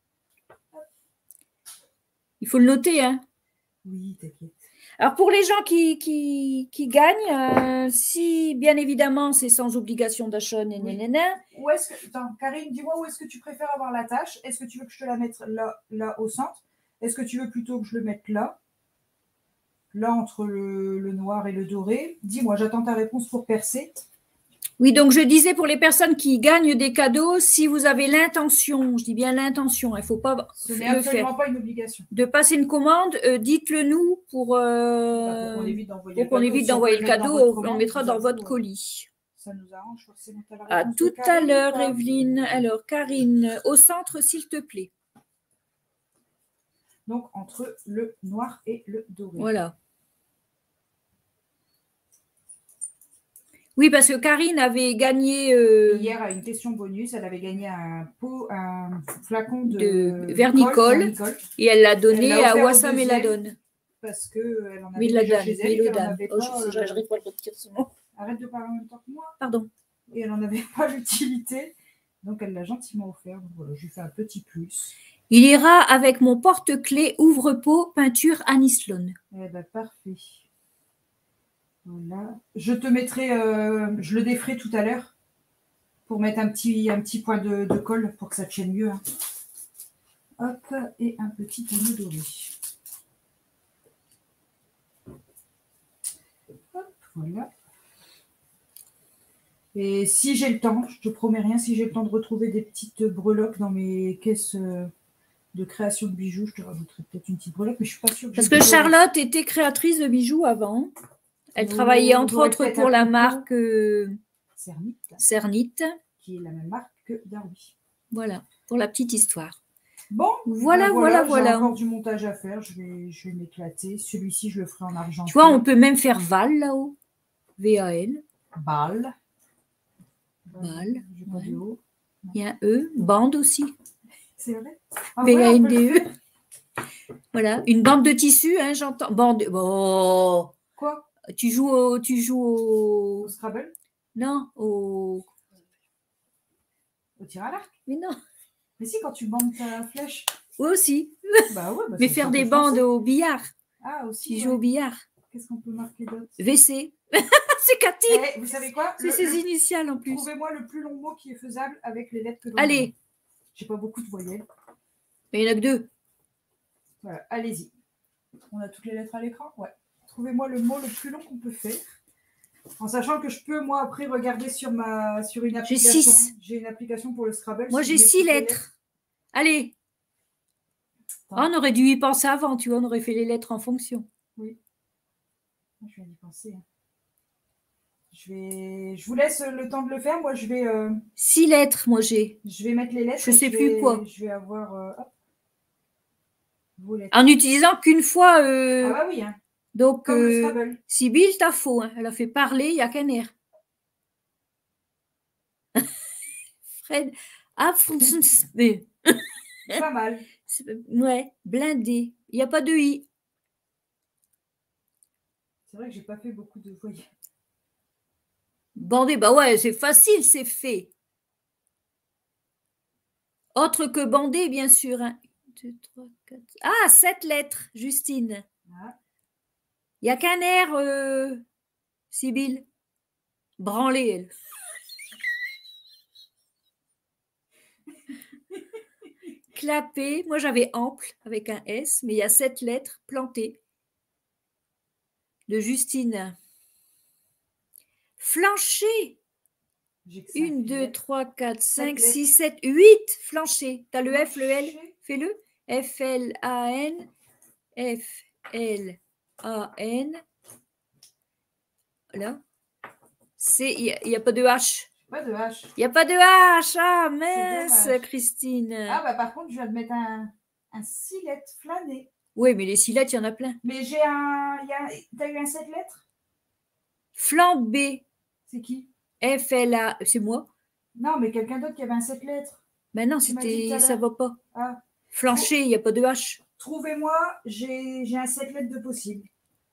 Il faut le noter. Hein. Oui, t'inquiète. Alors, pour les gens qui, qui, qui gagnent, euh, si, bien évidemment, c'est sans obligation d'achat, Oui. nanana. Où est-ce que... Attends, Karine, dis-moi où est-ce que tu préfères avoir la tâche? Est-ce que tu veux que je te la mette là, là au centre? Est-ce que tu veux plutôt que je le mette là? Là, entre le, le noir et le doré? Dis-moi, j'attends ta réponse pour percer. Oui, donc je disais pour les personnes qui gagnent des cadeaux, si vous avez l'intention, je dis bien l'intention, il ne faut pas Ce n'est le absolument faire, pas une obligation. de passer une commande, euh, dites-le nous pour, euh, Bah, pour qu'on évite d'envoyer pour le qu'on cadeau. évite Si on d'envoyer peut le le mettre dans cadeau, votre on commande, mettra je dans vous votre avoue, colis. Ça nous arrange forcément. T'as la À réponse de tout à Karine ou l'heure, pas? Evelyne. Alors, Karine, au centre, s'il te plaît. Donc, entre le noir et le doré. Voilà. Oui, parce que Karine avait gagné euh, Hier, à une question bonus, elle avait gagné un pot, un flacon de, de vernicole, vernicole, et elle l'a donné Elle l'a à offert au Wassa deuxième. Méladone. parce qu'elle en avait Méladone, déjà chez elle et qu'elle en Mélodane. avait Oh, pas. je sais, euh, j'arrive pas à le retirer ce mot. Arrête de parler en même temps que moi. Pardon. Et elle n'en avait pas l'utilité. Donc, elle l'a gentiment offert. Donc, voilà, je lui fais un petit plus. Il ira avec mon porte-clés ouvre-pot peinture Anis Sloan. Eh ben, parfait. Voilà. Je te mettrai, euh, je le déferai tout à l'heure pour mettre un petit, un petit point de, de colle pour que ça tienne mieux. Hein. Hop, et un petit anneau doré. Hop, voilà. Et si j'ai le temps, je te promets rien, si j'ai le temps de retrouver des petites breloques dans mes caisses euh, de création de bijoux, je te rajouterai peut-être une petite breloque, mais je suis pas sûre que Parce j'ai que des Charlotte était créatrice de bijoux avant. Elle Vous- travaillait vous entre aurez autres peut-être pour un la couteau. marque euh, Cernit, Cernit. qui est la même marque que Darby. Voilà, pour la petite histoire. Bon, Voilà, ben voilà, J'ai voilà. encore du montage à faire, je vais, je vais m'éclater. Celui-ci, je le ferai en argent. Tu vois, on peut même faire Val là-haut. V A L. Balle. Balle. J'ai pas Ouais. de haut. Il y a un E. Bande aussi. C'est vrai. Ah B ouais, A on N peut D le E. faire. Voilà. Une bande de tissu, hein, j'entends. Bande. Bon. Quoi? Tu joues au. Tu joues au. Au Scrabble? Non, au. Au tir à l'arc? Mais non. Mais si, quand tu bandes ta flèche. Oui aussi. Bah ouais, bah Mais ça, faire ça des peut bandes penser. au billard. Ah, Tu aussi. joues ouais. au billard. Qu'est-ce qu'on peut marquer d'autre? V C. C'est Cathy. Eh, vous savez quoi? C'est Le- ses le- initiales en plus. Trouvez-moi le plus long mot qui est faisable avec les lettres que l'on Allez. a. J'ai pas beaucoup de voyelles. Mais il n'y en a que deux. Voilà, allez-y. On a toutes les lettres à l'écran? Ouais. Trouvez-moi le mot le plus long qu'on peut faire. En sachant que je peux, moi, après, regarder sur, ma, sur une J'ai application. six. J'ai une application pour le Scrabble. Moi, si j'ai vous six mettez les lettres. Allez. Oh, Attends. on aurait dû y penser avant, tu vois, on aurait fait les lettres en fonction. Oui. Je viens d'y penser. hein. Je, vais... je vous laisse le temps de le faire. Moi, je vais, euh, Six lettres, moi j'ai. je vais mettre les lettres. Je et sais vais- plus quoi. Je vais avoir. euh, hop. Vos lettres. En utilisant qu'une fois. euh, Ah bah oui, hein. donc, Comme le euh, Scrabble. Sibylle, t'as faux. Hein. Elle a fait parler, il n'y a qu'un air. Fred. Ah, mais, Pas mal. c'est- ouais, blindé. Il n'y a pas de i. C'est vrai que j'ai pas fait beaucoup de voyelles. Bandé, bah ouais, c'est facile, c'est fait. Autre que bandé, bien sûr. Un, deux, trois, quatre. Ah, sept lettres, Justine. Ah. Il n'y a qu'un air, euh, Sibylle. Branlée, elle. Clapé. Moi, j'avais ample avec un S, mais il y a sept lettres plantées. De Justine. Flancher. J'ai que cinq Une, deux, lettres. trois, quatre, cinq, lettres. six, sept, huit. Flancher. Tu as le F, le L. Flancher. Fais-le. F L A N. F L A N. Là. C'est, il n'y a, a pas de H. Pas de H. Il n'y a pas de H. Ah, mince, dommage. Christine. Ah bah par contre, je viens de mettre un, un six lettres flâné. Oui, mais les six lettres, il y en a plein. Mais j'ai un. il Y a... T'as eu un sept lettres? Flambé. C'est qui? F L A. C'est moi. Non, mais quelqu'un d'autre qui avait un sept lettres. Ben non, Tu m'as dit tout c'était, à ça l'heure. va pas. Ah. Flancher, il n'y a pas de H. Trouvez-moi, j'ai j'ai un sept lettres de possible.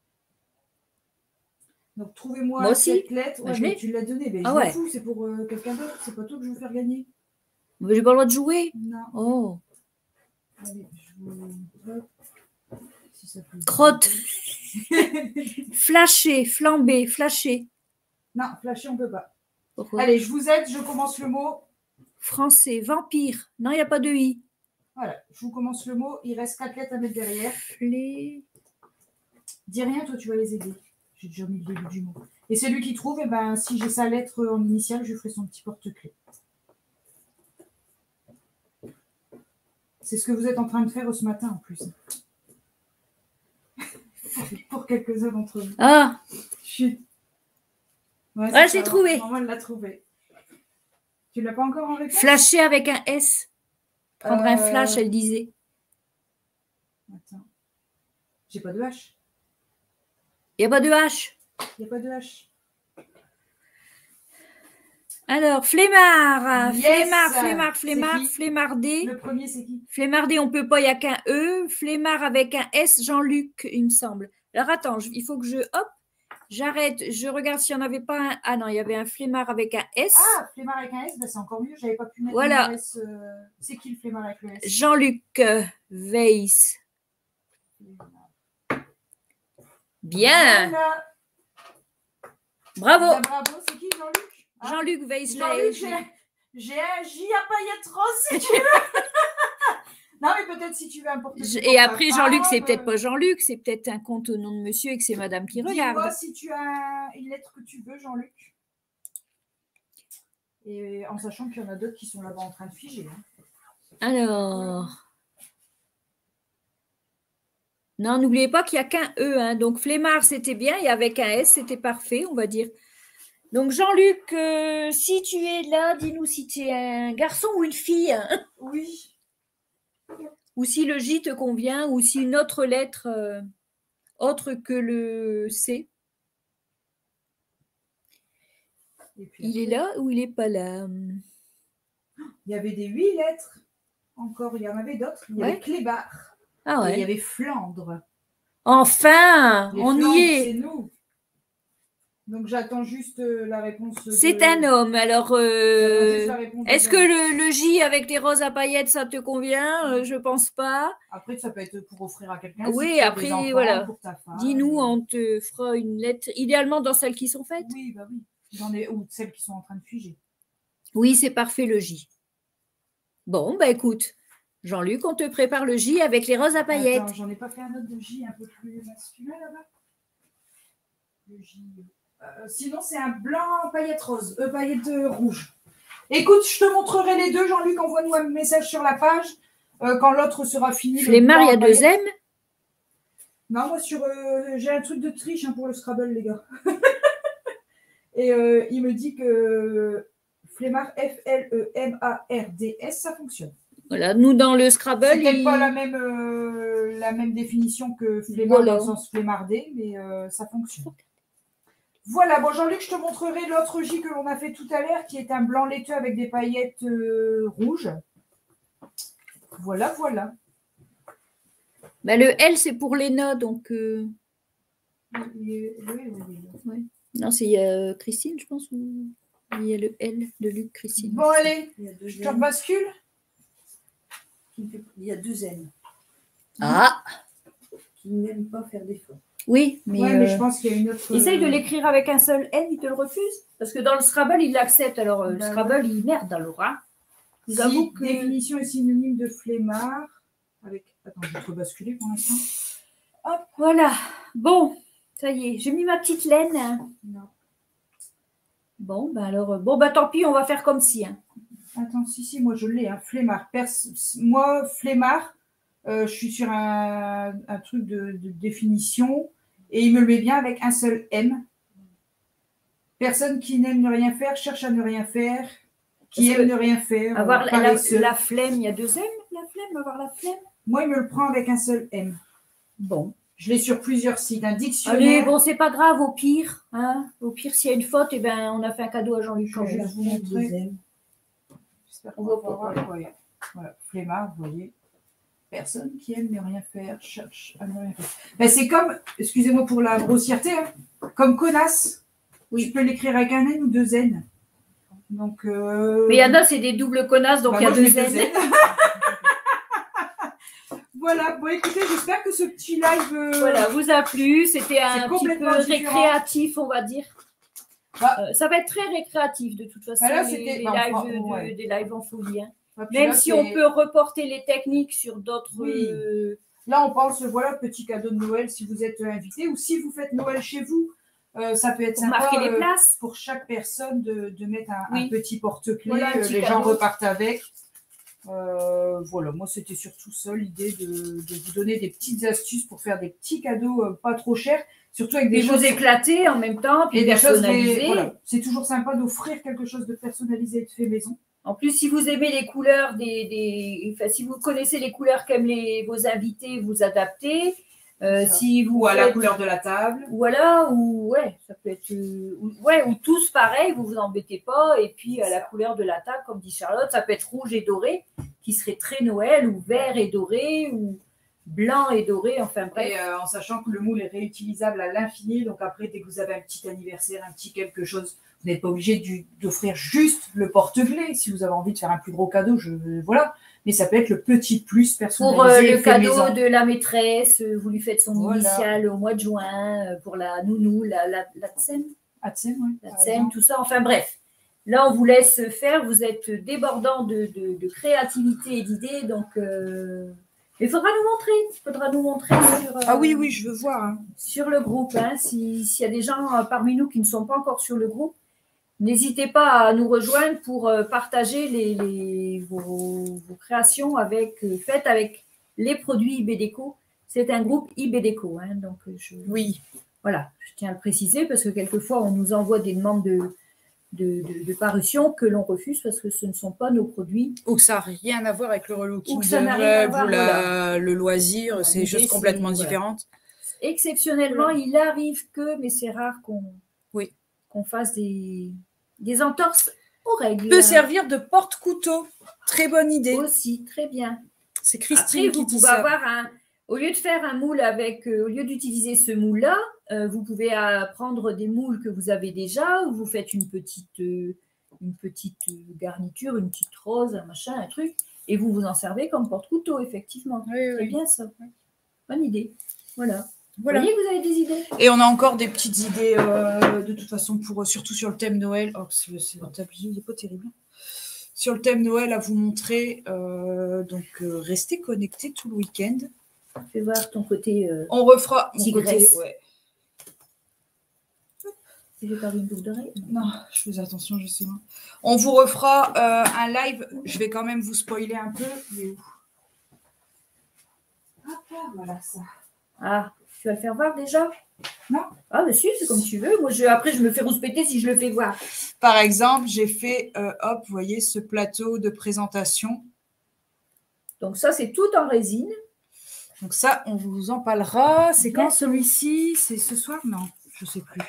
Donc trouvez-moi Moi un aussi. sept lettres. Bah, Ouais, je mais l'ai. tu l'as donné. Mais Ah je m'en ouais. fous, c'est pour euh, quelqu'un d'autre. C'est pas toi que je veux faire gagner. Mais j'ai pas le droit de jouer. Non. Oh. Allez, je vous. Hop. Si ça peut- Crotte. Flasher, flamber, flasher. Non, flasher, on peut pas. Pourquoi? Allez, je vous aide, je commence le mot. Français, vampire. Non, il n'y a pas de i. Voilà, je vous commence le mot. Il reste quatre lettres à mettre derrière. Flé. Dis rien, toi, tu vas les aider. J'ai déjà mis le début du mot. Et celui qui trouve, eh ben, si j'ai sa lettre en initiale, je lui ferai son petit porte-clés. C'est ce que vous êtes en train de faire ce matin en plus. Pour quelques-uns d'entre vous. Ah, Chut. Ouais, ah, c'est j'ai ça. trouvé. On va l'a trouvé. Tu l'as pas encore en réponse? Flasher avec un S. Prendre un Euh, flash, elle disait. Attends. J'ai pas de H. Il n'y a pas de H. Il n'y a pas de H. Alors, flemmard. Yes. Flemmard, flemmard, C'est flemmard, qui flemmardé. Le premier, c'est qui? Flemmardé, on ne peut pas, il n'y a qu'un E. Flemmard avec un S, Jean-Luc, il me semble. Alors, attends, je- il faut que je... Hop, j'arrête. Je regarde s'il n'y en avait pas un. Ah non, il y avait un flemmard avec un S. Ah, flemmard avec un S, ben c'est encore mieux. J'avais pas pu mettre Voilà. le S. euh, C'est qui le flemmard avec le S? Jean-Luc euh, Weiss. Bien. Voilà. Bravo. Ben, bravo, c'est qui Jean-Luc? Ah, Jean-Luc Weiss. Jean-Luc, j'ai j'ai un J à paillettes roses si tu veux. Non, mais peut-être si tu veux un porte-clés. Je- pour Et ta après, Jean-Luc, c'est femme, peut-être euh, pas Jean-Luc, c'est peut-être un compte au nom de monsieur et que c'est madame qui Dis-moi regarde. si tu as un- une lettre que tu veux, Jean-Luc. Et en sachant qu'il y en a d'autres qui sont là-bas en train de figer. hein. Alors. Non, n'oubliez pas qu'il n'y a qu'un E. hein. Donc, flemmard, c'était bien. Et avec un S, c'était parfait, on va dire. Donc, Jean-Luc, euh, si tu es là, dis-nous si tu es un garçon ou une fille. hein. Oui. Ou si le J te convient, ou si une autre lettre euh, autre que le C. Et puis, Il est là ou il n'est pas là? il y avait des huit lettres. Encore, il y en avait d'autres. Il y Ouais. avait Clébar. Ah Et il y ouais. avait Flandre. Enfin, Les on Flandres, y est. c'est nous. Donc j'attends juste euh, la réponse. de- C'est un homme. Alors, euh, J'attends juste la réponse de est-ce que Jean-Luc. le, le J avec des roses à paillettes, ça te convient? Euh, Je pense pas. Après, ça peut être pour offrir à quelqu'un. Oui, si tu as après, des enfants, voilà. Pour ta femme. Dis-nous, on te fera une lettre, idéalement dans celles qui sont faites. Oui, bah oui. J'en ai ou celles qui sont en train de figer. Oui, c'est parfait le J. Bon, bah écoute, Jean-Luc, on te prépare le J avec les roses à paillettes. Attends, j'en ai pas fait un autre de J un peu plus masculin là-bas. Le J. Euh, sinon, c'est un blanc paillette rose, euh, paillette euh, rouge. Écoute, je te montrerai les deux. Jean-Luc, envoie-nous un message sur la page euh, quand l'autre sera fini. le Flemmard, il y a blanc deux paillette. M. Non, moi, sur, euh, j'ai un truc de triche hein, pour le Scrabble, les gars. Et euh, il me dit que Flemmard, F L E M A R D S, ça fonctionne. Voilà, nous dans le Scrabble, C'est peut-être il- pas la même, euh, la même définition que flemmard Voilà. dans le sens flemmarder, mais euh, ça fonctionne. Voilà, bon Jean-Luc, je te montrerai l'autre J que l'on a fait tout à l'heure, qui est un blanc laiteux avec des paillettes euh, rouges. Voilà, voilà. bah, le L, c'est pour Léna, donc... euh, Oui, oui, oui, oui. Non, c'est euh, Christine, je pense. Ou... Il y a le L de Luc, Christine. Bon, allez, Il y a deux je te N. rebascule. Il y a deux N Ah, qui n'aiment pas faire d'efforts. oui, mais... Ouais, mais euh, je pense qu'il y a une autre. Essaye de l'écrire avec un seul N, il te le refuse. Parce que dans le Scrabble, il l'accepte. Alors, euh, le Bah Scrabble, il merde alors. Hein. Je vous Si, avoue que... définition est synonyme de flemmard. Avec... Attends, je vais te rebasculer pour l'instant. Hop, voilà. Bon, ça y est, j'ai mis ma petite laine. hein. Non. Bon, ben alors... euh, Bon, bah tant pis, on va faire comme si. Hein. Attends, si, si, moi je l'ai, hein, flemmard. Pers- Moi, flemmard, euh, je suis sur un, un truc de, de définition et il me le met bien avec un seul M. Personne qui n'aime ne rien faire cherche à ne rien faire, qui Parce aime que ne rien faire. Avoir euh, la, la, paresseux. la flemme, il y a deux M, la flemme, avoir la flemme. Moi, il me le prend avec un seul M. Bon. Je l'ai sur plusieurs sites, un dictionnaire. Allez, bon, c'est pas grave, au pire. Hein. Au pire, s'il y a une faute, eh ben, on a fait un cadeau à Jean-Luc. Je vais vous montrer. J'espère qu'on On va voit pouvoir pas. voir. Ouais. Voilà, flemmard, vous voyez. Personne qui aime ne rien faire cherche à ne rien faire. Ben, c'est comme, excusez-moi pour la grossièreté, hein, comme connasse. Oui. Tu peux l'écrire avec un N ou deux N. Donc, euh, Mais il y en a, c'est des doubles connasses, donc bah, il y a moi, je deux mets N. Voilà, bon écoutez, j'espère que ce petit live. euh, Voilà, vous a plu. C'était un C'est petit complètement peu différent. récréatif, on va dire. Bah. Euh, ça va être très récréatif de toute façon, Bah là, les, c'était- les bah, lives, enfin, de- ouais. des lives en folie. hein. et puis Même là, si c'est- on peut reporter les techniques sur d'autres... Oui. euh, Là, on pense, voilà, petit cadeau de Noël si vous êtes invité ou si vous faites Noël chez vous. Euh, ça peut être Pour sympa marquer les euh, places. pour chaque personne de, de mettre un, Oui. un petit porte-clés. Voilà, un euh, petit les cadeau. gens repartent avec. Euh, voilà, moi c'était surtout ça l'idée de, de vous donner des petites astuces pour faire des petits cadeaux euh, pas trop chers, surtout avec des Puis choses vous éclater en même temps, puis et des choses personnaliser. mais, voilà. C'est toujours sympa d'offrir quelque chose de personnalisé et de fait maison. En plus, si vous aimez les couleurs des, des enfin, si vous connaissez les couleurs qu'aiment les, vos invités, vous adaptez. Euh, si vous Ou à la faites- couleur de la table. Voilà, ou ouais, ça peut être euh, ou, ouais, ou tous pareil, vous vous embêtez pas. Et puis à la couleur de la table, comme dit Charlotte, ça peut être rouge et doré, qui serait très Noël, ou vert et doré, ou blanc et doré, enfin bref. Et euh, en sachant que le moule est réutilisable à l'infini, donc après, dès que vous avez un petit anniversaire, un petit quelque chose, vous n'êtes pas obligé du- d'offrir juste le porte-clés. Si vous avez envie de faire un plus gros cadeau, je voilà. Mais ça peut être le petit plus personnalisé. Pour euh, et le fait cadeau maison. de la maîtresse, euh, vous lui faites son Voilà. initiale au mois de juin, euh, pour la nounou, la, la, la tsem, Ah, tiens, ouais, la par tsem, exemple. tout ça. Enfin bref, là on vous laisse faire, vous êtes débordant de, de, de créativité et d'idées, donc euh, il faudra nous montrer, il faudra nous montrer sur, euh, Ah oui, oui, je veux voir. Hein. sur le groupe. Hein, si- s'il y a des gens euh, parmi nous qui ne sont pas encore sur le groupe, n'hésitez pas à nous rejoindre pour euh, partager les, les, vos, vos créations avec, euh, faites avec les produits I B Déco. C'est un groupe I B Déco. Hein, donc je, Oui. voilà, je tiens à le préciser parce que quelquefois on nous envoie des demandes de, de, de, de parution que l'on refuse parce que ce ne sont pas nos produits. Ou que ça n'a rien à voir avec le relooking Ou que de ça n'a rien à web voir, ou la- voilà. le loisir, Voilà, c'est des l'idée, choses complètement c'est- voilà. différentes. Exceptionnellement, il arrive que, mais c'est rare qu'on Oui. qu'on fasse des, des entorses aux règles. Peut servir de porte-couteau. Très bonne idée. Aussi, très bien. C'est Après, Christine qui vous dit pouvez ça. avoir un. Au lieu de faire un moule avec, euh, au lieu d'utiliser ce moule-là, euh, vous pouvez euh, prendre des moules que vous avez déjà, ou vous faites une petite, euh, une petite euh, garniture, une petite rose, un machin, un truc, et vous vous en servez comme porte-couteau, effectivement. Oui, C'est oui. bien ça. Bonne idée. Voilà. Voilà. Vous voyez que vous avez des idées. Et on a encore des petites idées, euh, de toute façon, pour, surtout sur le thème Noël. Oh, c'est c'est- le tablier, il n'est pas terrible. Sur le thème Noël à vous montrer. euh, donc, euh, restez connectés tout le week-end. Fais voir ton côté. Euh, On refera mon côté. Tigresse. Ouais. J'ai perdu une boucle d'oreille. Non, je faisais attention, je sais pas. On vous refera euh, un live. Je vais quand même vous spoiler un peu. Il est où? Hop là, voilà ça. Ah, tu vas le faire voir déjà? Non. Ah, mais si, c'est comme tu veux. Moi, je, après, je me fais rouspéter si je le fais voir. Par exemple, j'ai fait, euh, hop, vous voyez, ce plateau de présentation. Donc, ça, c'est tout en résine. Donc ça, on vous en parlera. C'est quand Bientôt. celui-ci? C'est ce soir? Non, je ne sais plus.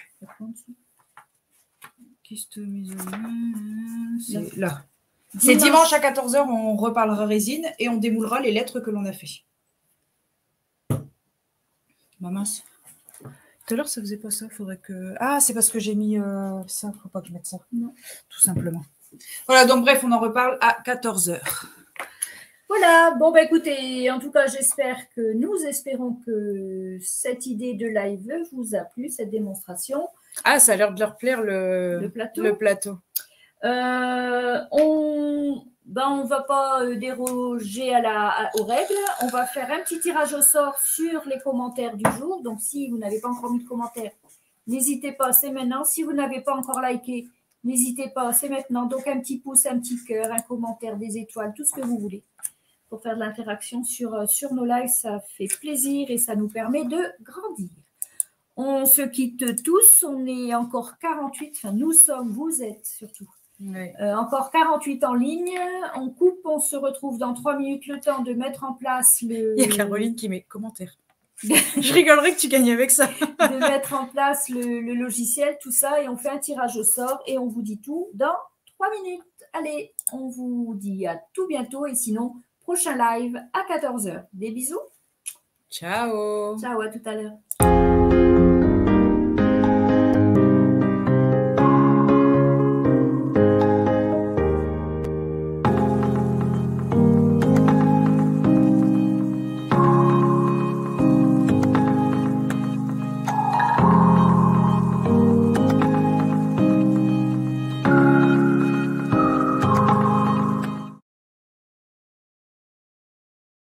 C'est là. C'est Dimanche. dimanche à quatorze heures, on reparlera résine et on démoulera les lettres que l'on a fait. Bah mince. Tout à l'heure, ça faisait pas ça. Faudrait que. Ah, c'est parce que j'ai mis euh, ça. Faut pas que je mette ça. Non. Tout simplement. Voilà, donc bref, on en reparle à quatorze heures. Voilà, bon, bah, écoutez, en tout cas, j'espère que nous espérons que cette idée de live vous a plu, cette démonstration. Ah, ça a l'air de leur plaire le, Le plateau. le plateau. Euh, on ben, on va pas euh, déroger à la, à- aux règles. On va faire un petit tirage au sort sur les commentaires du jour. Donc, si vous n'avez pas encore mis de commentaires, n'hésitez pas, c'est maintenant. Si vous n'avez pas encore liké, n'hésitez pas, c'est maintenant. Donc, un petit pouce, un petit cœur, un commentaire, des étoiles, tout ce que vous voulez. Pour faire de l'interaction sur, euh, sur nos lives, ça fait plaisir et ça nous permet de grandir. On se quitte tous, on est encore quarante-huit, enfin nous sommes, vous êtes surtout, Ouais. euh, encore quarante-huit en ligne. On coupe, on se retrouve dans trois minutes, le temps de mettre en place le... Il y a Caroline qui met commentaire. Je rigolerais que tu gagnes avec ça. de mettre en place le, le logiciel, tout ça, et on fait un tirage au sort et on vous dit tout dans trois minutes. Allez, on vous dit à tout bientôt et sinon, prochain live à quatorze heures. Des bisous. Ciao. Ciao, à tout à l'heure.